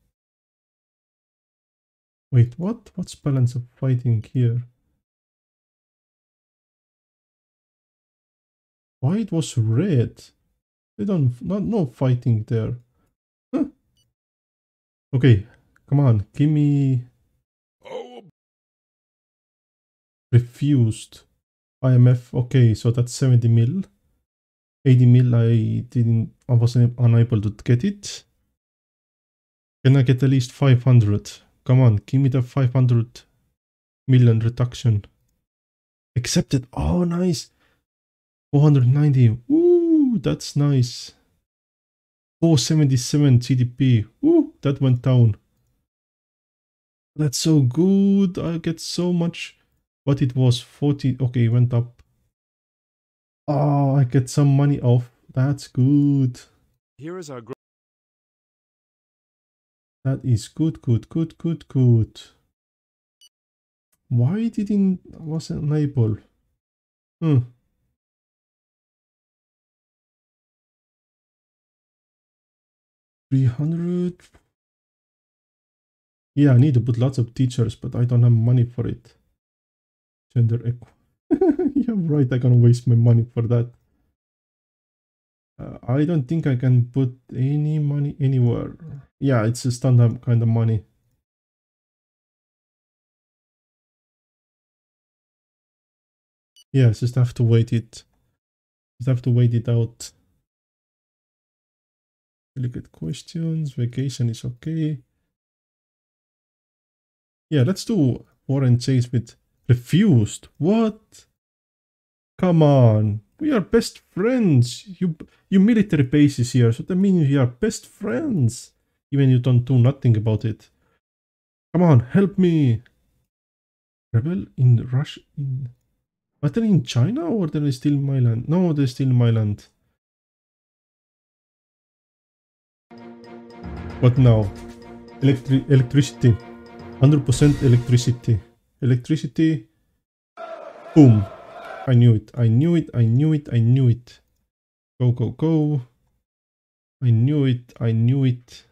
Wait, what? What's balance of fighting here? Why it was red? They don't, no fighting there. Huh. Okay, come on, give me. Refused. IMF, okay, so that's 70 mil. 80 mil, I was unable to get it. Can I get at least 500? Come on, give me the 500 million reduction. Accepted. Oh, nice. 490. Ooh, that's nice. 477 GDP. Ooh, that went down. That's so good. I get so much. But it was 40. Okay, went up. Oh, I get some money off. That's good. Here is our That is good. Why wasn't unable? 300. Yeah, I need to put lots of teachers, but I don't have money for it. Gender equal. Yeah, right. I'm gonna waste my money for that. I don't think I can put any money anywhere. Yeah, it's a standard kind of money. Yeah, just have to wait it. Just have to wait it out. Look at questions. Vacation is okay. Yeah, let's do war and chase with refused. What? Come on. We are best friends. You military bases here, so that means we are best friends. Even you don't do nothing about it. Come on, help me. Rebel in Russia. Are they in China or they're still in my land? No, they're still in my land. What now? Electricity. 100% electricity. Electricity. Boom. I knew it. I knew it. I knew it. I knew it. Go, go, go. I knew it. I knew it.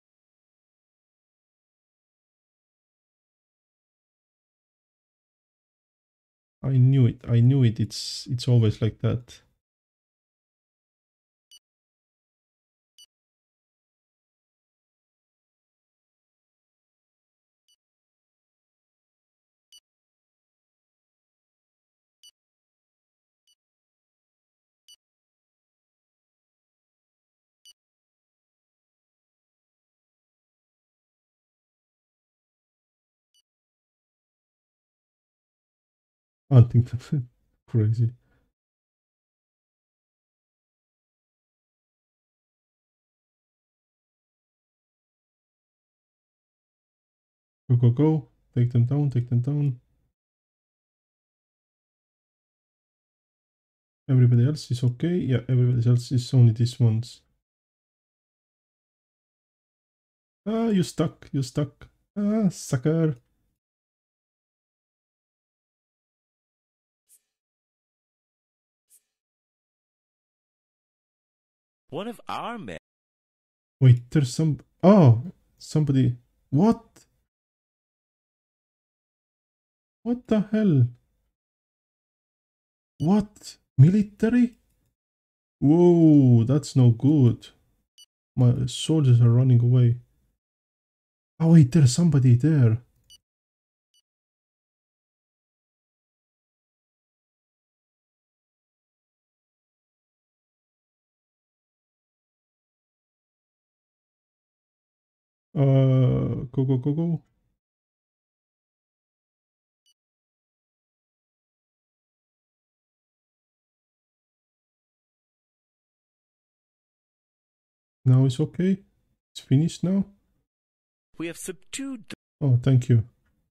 I knew it. I knew it. It's always like that. I think that's crazy. Go, go, go. Take them down. Take them down. Everybody else is okay. Yeah, everybody else is only these ones. Ah, you stuck. You stuck. Ah, sucker. One of our men. Wait, there's some... Oh, somebody... What? What the hell? What? Military? Whoa, that's no good. My soldiers are running away. Oh wait, there's somebody there. Go, go, go, go. Now it's okay. It's finished now. We have subdued them. Oh, thank you.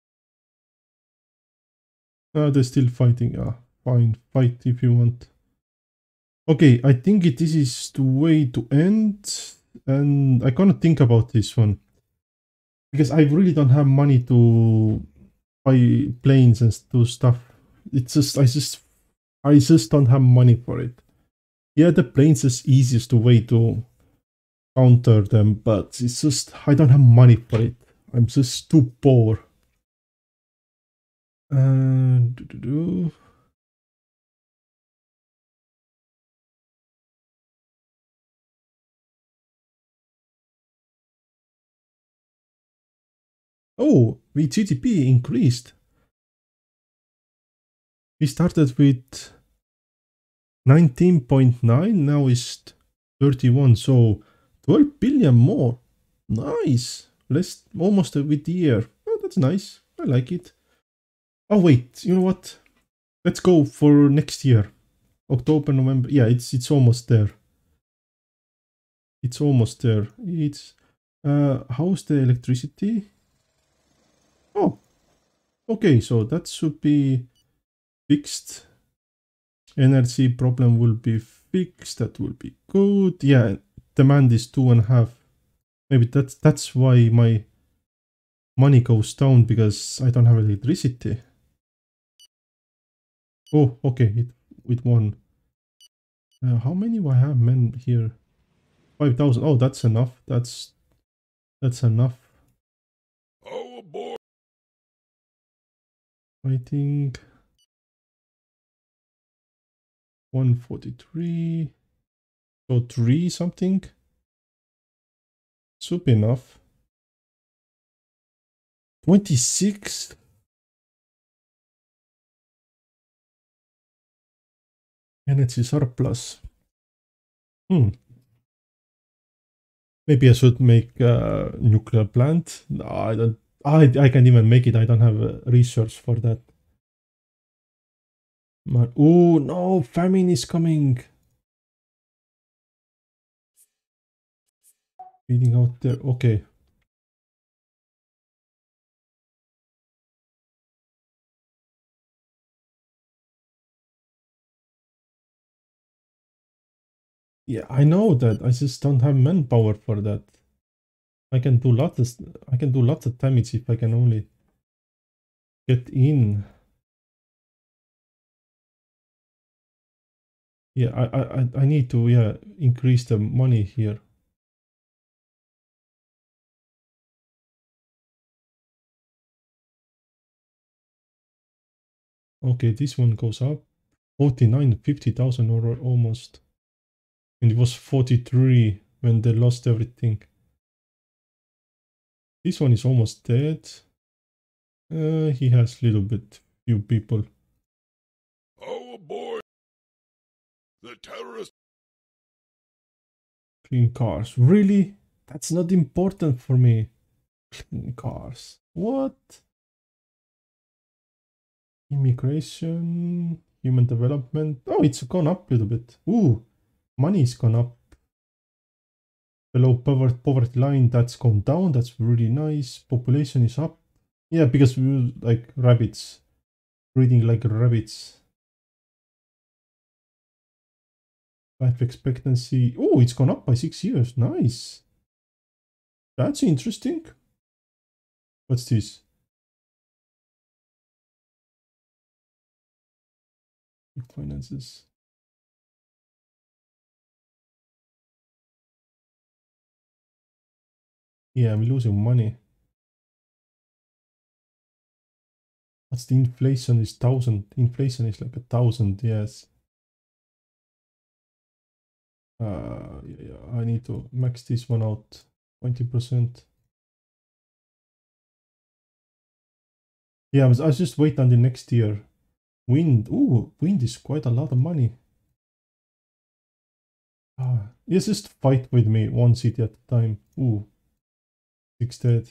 They're still fighting. Ah, fine. Fight if you want. Okay, I think this is the way to end. And I gonna think about this one. Because I really don't have money to buy planes and do stuff. It's just, I just don't have money for it. Yeah, the planes is easiest way to counter them, but it's just, I don't have money for it. I'm just too poor. Oh, the GDP increased. We started with 19.9, now it's 31, so 12 billion more. Nice. Less, almost with the year. Oh, that's nice. I like it. Oh wait, you know what? Let's go for next year. October, November. Yeah, it's almost there. It's almost there. It's how's the electricity? Oh, okay, so that should be fixed. Energy problem will be fixed. That will be good. Yeah, demand is 2.5. Maybe that's why my money goes down, because I don't have electricity. Oh, okay, with one. How many do I have men here? 5,000. Oh, that's enough. That's enough. Oh boy. Fighting. 143. So 3 something. Should be enough. 26. Energy surplus. Maybe I should make a nuclear plant. No, I don't. I can't even make it. I don't have research for that. Oh no, famine is coming. Feeding out there. Okay. Yeah, I know that. I just don't have manpower for that. I can do lots of damage if I can only get in. Yeah, I need to increase the money here. Okay, this one goes up 49, 50,000 or almost. And it was 43 when they lost everything. This one is almost dead. He has little bit few people. Oh boy! The terrorists. Clean cars. Really? That's not important for me. Clean cars. What? Immigration, human development. Oh, it's gone up a little bit. Ooh, money's gone up. Below poverty line, that's gone down. That's really nice. Population is up. Yeah, because we like rabbits. Breeding like rabbits. Life expectancy. Oh, it's gone up by 6 years. Nice. That's interesting. What's this? Finances. Yeah, I'm losing money. What's the inflation is 1,000. Inflation is like 1,000, yes. Yeah, I need to max this one out 20%. Yeah, I was just wait until next year. Wind, ooh, wind is quite a lot of money. Yes, just fight with me, one city at a time. Ooh, 6 dead.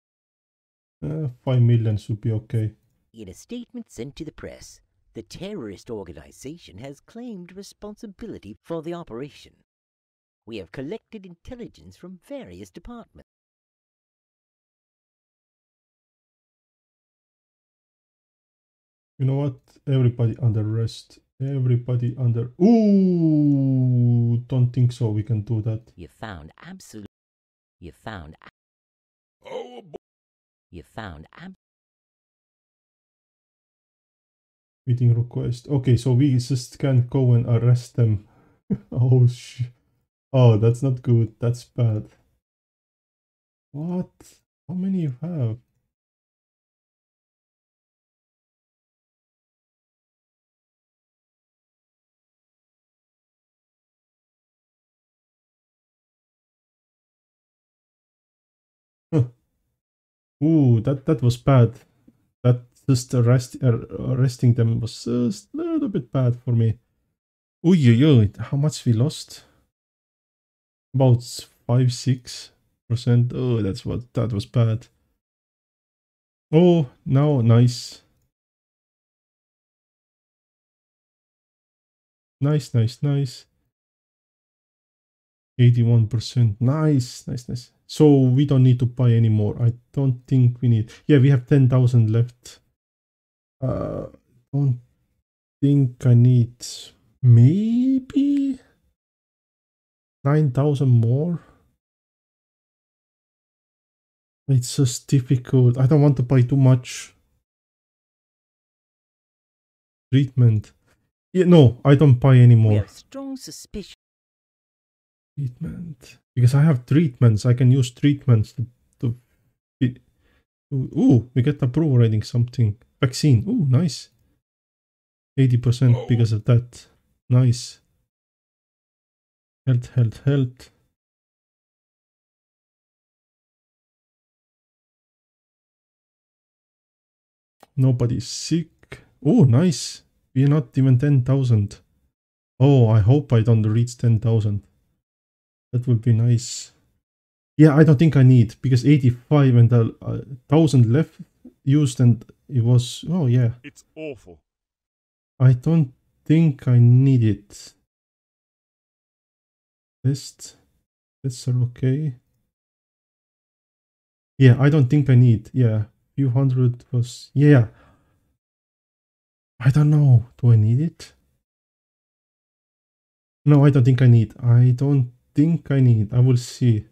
5 million should be okay. In a statement sent to the press, the terrorist organization has claimed responsibility for the operation. We have collected intelligence from various departments. You know what? Everybody under arrest. Everybody under... Ooh! Don't think so. We can do that. You found absolute... You found... Oh boy! You found... Meeting request. Okay, so we just can't go and arrest them. Oh, oh, that's not good. That's bad. What? How many you have? Huh. Ooh, that was bad. That just arresting them was just a little bit bad for me. Ooh, how much we lost? About 5-6%. Oh, that was bad. Oh, now nice. Nice. 81%. Nice. So we don't need to buy anymore. I don't think we need. Yeah, we have 10,000 left. Don't think I need maybe 9,000 more. It's just difficult. I don't want to buy too much. Treatment. Yeah, no, I don't buy anymore. We have strong suspicion. Treatment. Because I have treatments. I can use treatments to ooh, we get approval rating something. Vaccine. Ooh, nice. 80% because of that. Nice. Health. Nobody's sick. Oh, nice. We're not even 10,000. Oh, I hope I don't reach 10,000. That would be nice. Yeah, I don't think I need, because 85 and 1,000 left used and it was, oh yeah. It's awful. I don't think I need it. Tests are okay. Yeah, I don't think I need, yeah. Few hundred was, yeah. I don't know, do I need it? No, I don't think I need. I don't think I need. I will see.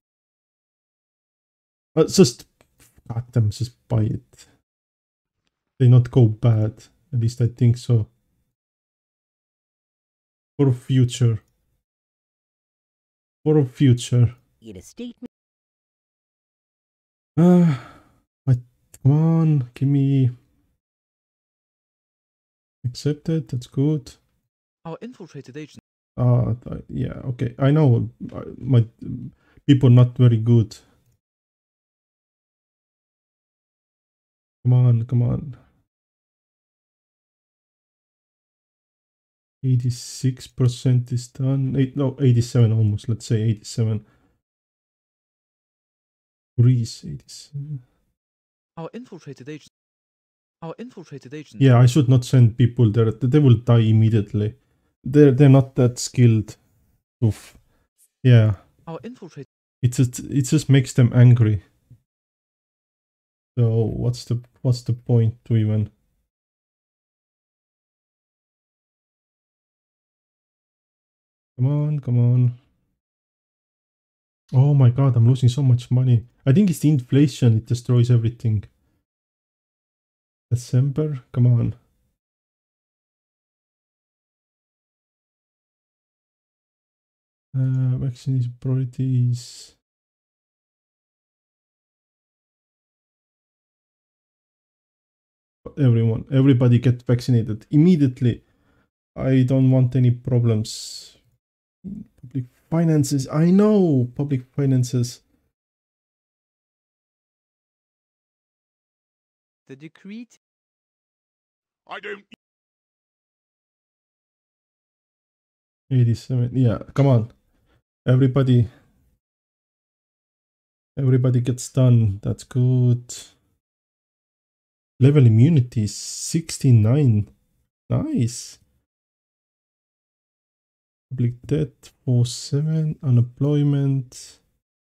Just, God damn, just buy it. They not go bad. At least I think so. For future. For future. In a statement, But come on, give me. Accepted. That's good. Our infiltrated agent. Yeah, okay. I know my people not very good. Come on, come on. 86% is done. 87 almost. Let's say 87. Greece, 87. Our infiltrated agent. Our infiltrated agent. Yeah, I should not send people there. They will die immediately. They're not that skilled. Oof. Yeah. Our infiltrated. It just makes them angry. So what's the point to even? Come on, come on. Oh my god, I'm losing so much money. I think it's the inflation, it destroys everything. December, come on. Vaccination priorities. Everybody get vaccinated immediately. I don't want any problems. Public finances, I know, public finances. The decree. I don't 87, yeah, come on. Everybody gets done, that's good. Level immunity is 69, nice. Public debt 47, unemployment.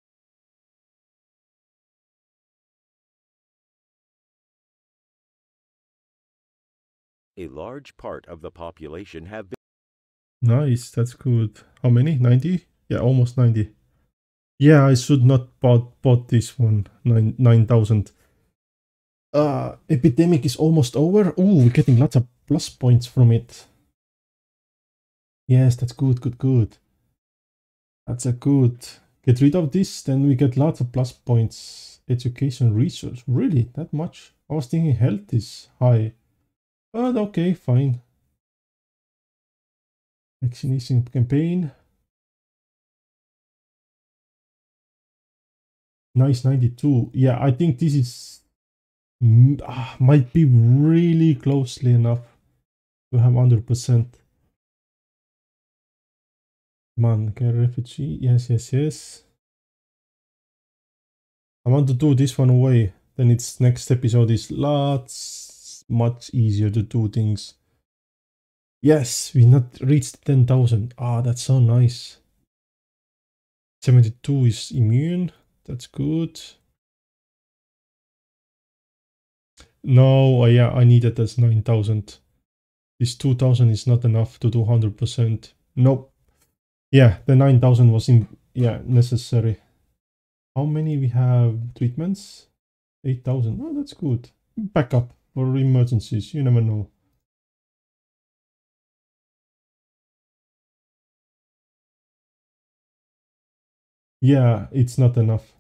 A large part of the population have been. Nice, that's good. How many? 90? Yeah, almost 90. Yeah, I should not bought this one. 9,000. Epidemic is almost over. Oh, we're getting lots of plus points from it. Yes, that's good, good. That's a good. Get rid of this, then we get lots of plus points. Education research. Really? That much? I was thinking health is high. But okay, fine. Vaccination campaign. Nice 92. Yeah, I think this is might be really closely enough to have 100%. Come on, get refugee. Yes. I want to do this one away. Then its next episode is much easier to do things. Yes, we not reached 10,000. That's so nice. 72 is immune. That's good. No, yeah, I need it as 9,000. This 2,000 is not enough to do 100%. Nope. Yeah, the 9,000 was necessary. How many we have treatments? 8,000. Oh, that's good. Backup for emergencies. You never know. Yeah, it's not enough.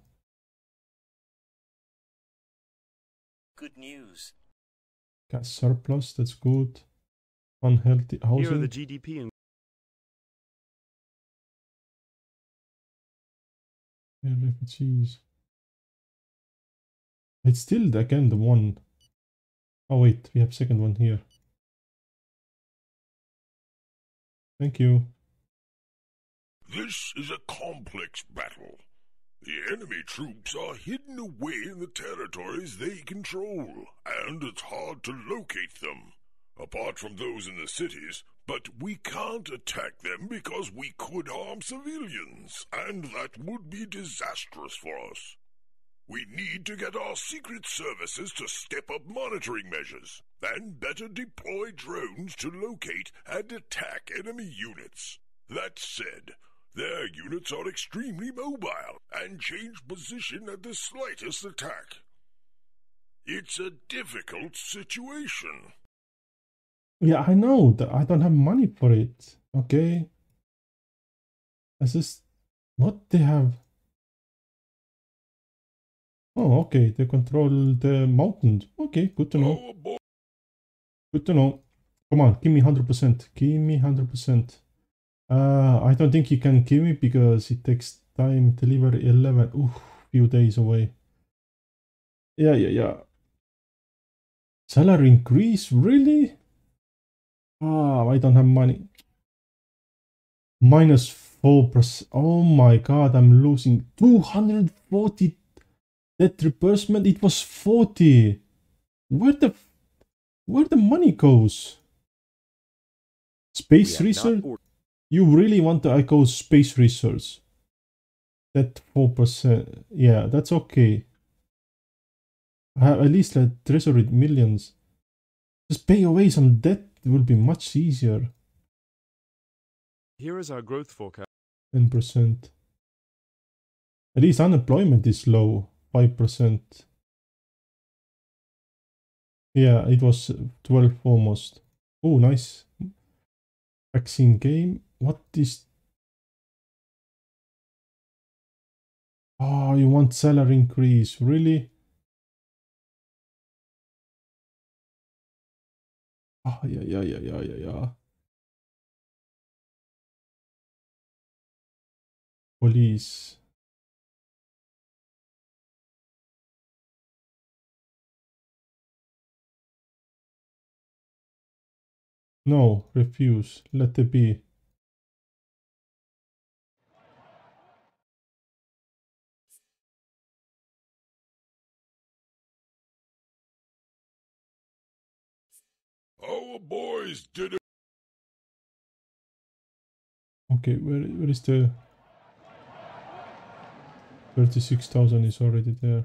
Good news. Gas surplus, that's good. Unhealthy housing. Here are the GDP and Refugees. It's still again the one. Oh wait, we have second one here. Thank you. This is a complex battle. The enemy troops are hidden away in the territories they control, and it's hard to locate them. Apart from those in the cities, but we can't attack them because we could harm civilians, and that would be disastrous for us. We need to get our secret services to step up monitoring measures, and better deploy drones to locate and attack enemy units. That said, their units are extremely mobile and change position at the slightest attack. It's a difficult situation. Yeah, I know that I don't have money for it. Okay. This is what they have. Oh, okay. They control the mountains. Okay, good to know. Oh boy. Good to know. Come on, give me 100%. Give me 100%. I don't think you can give me because it takes time. Delivery 11. Ooh, few days away. Yeah. Salary increase? Really? I don't have money. Minus 4%. Oh my god, I'm losing 240 debt reimbursement. It was 40. Where the money goes? Space research? You really want to go space research? That 4%. Yeah, that's okay. I have at least like treasury millions. Just pay away some debt. It will be much easier. Here is our growth forecast. 10%. At least unemployment is low. 5%. Yeah, it was 12 almost. Oh, nice. Vaccine game. What is... Oh, you want salary increase. Really? Oh, yeah. Police. No, refuse. Let it be. Our boys did it. Okay, where is the 36,000 is already there.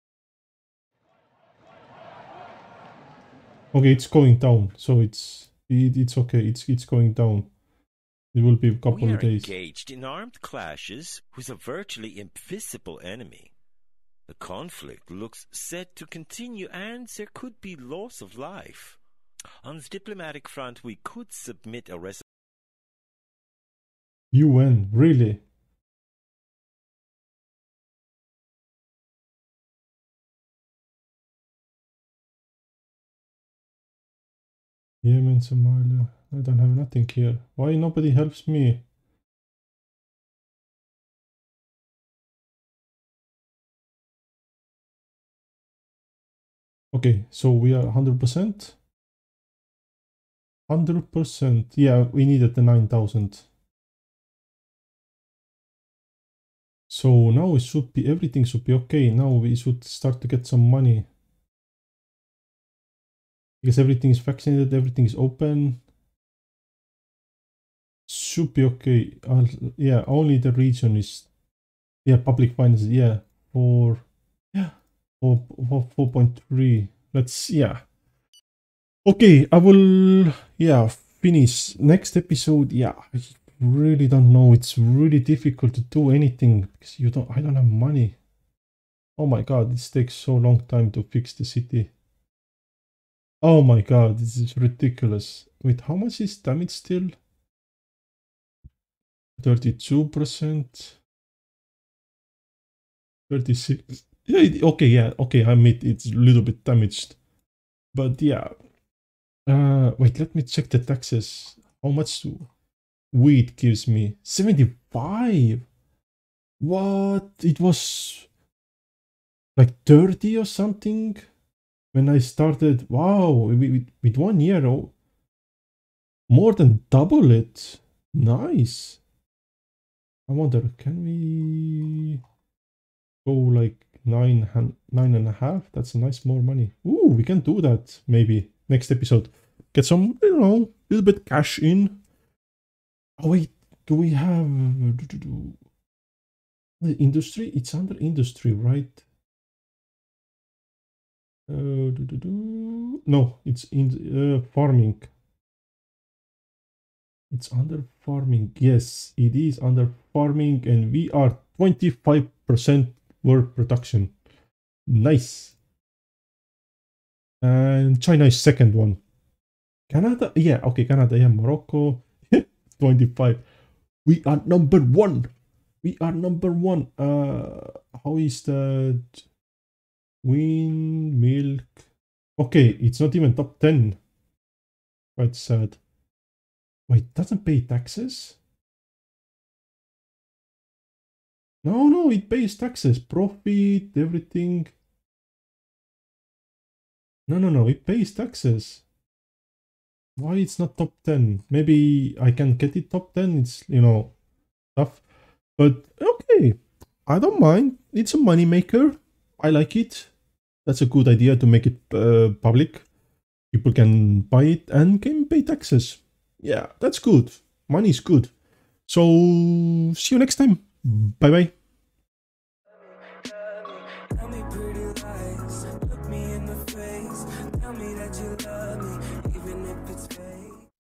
Okay, it's going down, so it's okay. It's going down. It will be a couple of days. We are engaged in armed clashes with a virtually invisible enemy. The conflict looks set to continue, and there could be loss of life. On the diplomatic front, we could submit a resolution. UN, really? Yemen, Somalia. I don't have nothing here. Why nobody helps me? Okay, so we are 100%. 100%. Yeah, we needed the 9,000. So now it should be, everything should be okay. Now we should start to get some money. Because everything is vaccinated, everything is open. Should be okay. Yeah, only the region is, yeah, public finances, yeah, for 4.3. Let's, yeah. Okay, I will, yeah, finish next episode. Yeah, I really don't know. It's really difficult to do anything because I don't have money. Oh my god, this takes so long time to fix the city. Oh my god, this is ridiculous. Wait, how much is damage still? 32%. 36. Yeah, okay, yeah, okay, I admit it's a little bit damaged. But yeah. Wait, let me check the taxes. How much wheat gives me? 75? What? It was like 30 or something when I started. Wow, with 1 year, more than double it. Nice. I wonder, can we go like 9.5? That's nice, more money. Ooh, we can do that maybe next episode. Get some, little bit cash in. Oh wait, do we have the industry? It's under industry, right? No, it's in farming. It's under farming. Yes, it is under farming, and we are 25% world production. Nice. And China is second one. Canada, yeah, okay, Canada, yeah, Morocco, 25. We are number one. We are number one. How is that? Wind, milk. Okay, it's not even top 10. Quite sad. Wait, doesn't pay taxes? No, it pays taxes. Profit, everything. No, it pays taxes. Why it's not top 10? Maybe I can get it top 10. It's, you know, tough. But okay, I don't mind. It's a money maker. I like it. That's a good idea to make it public. People can buy it and can pay taxes. Yeah, that's good. Money is good. So, see you next time. Bye-bye. Tell me pretty lies, look me in the face, tell me that you love me, even if it's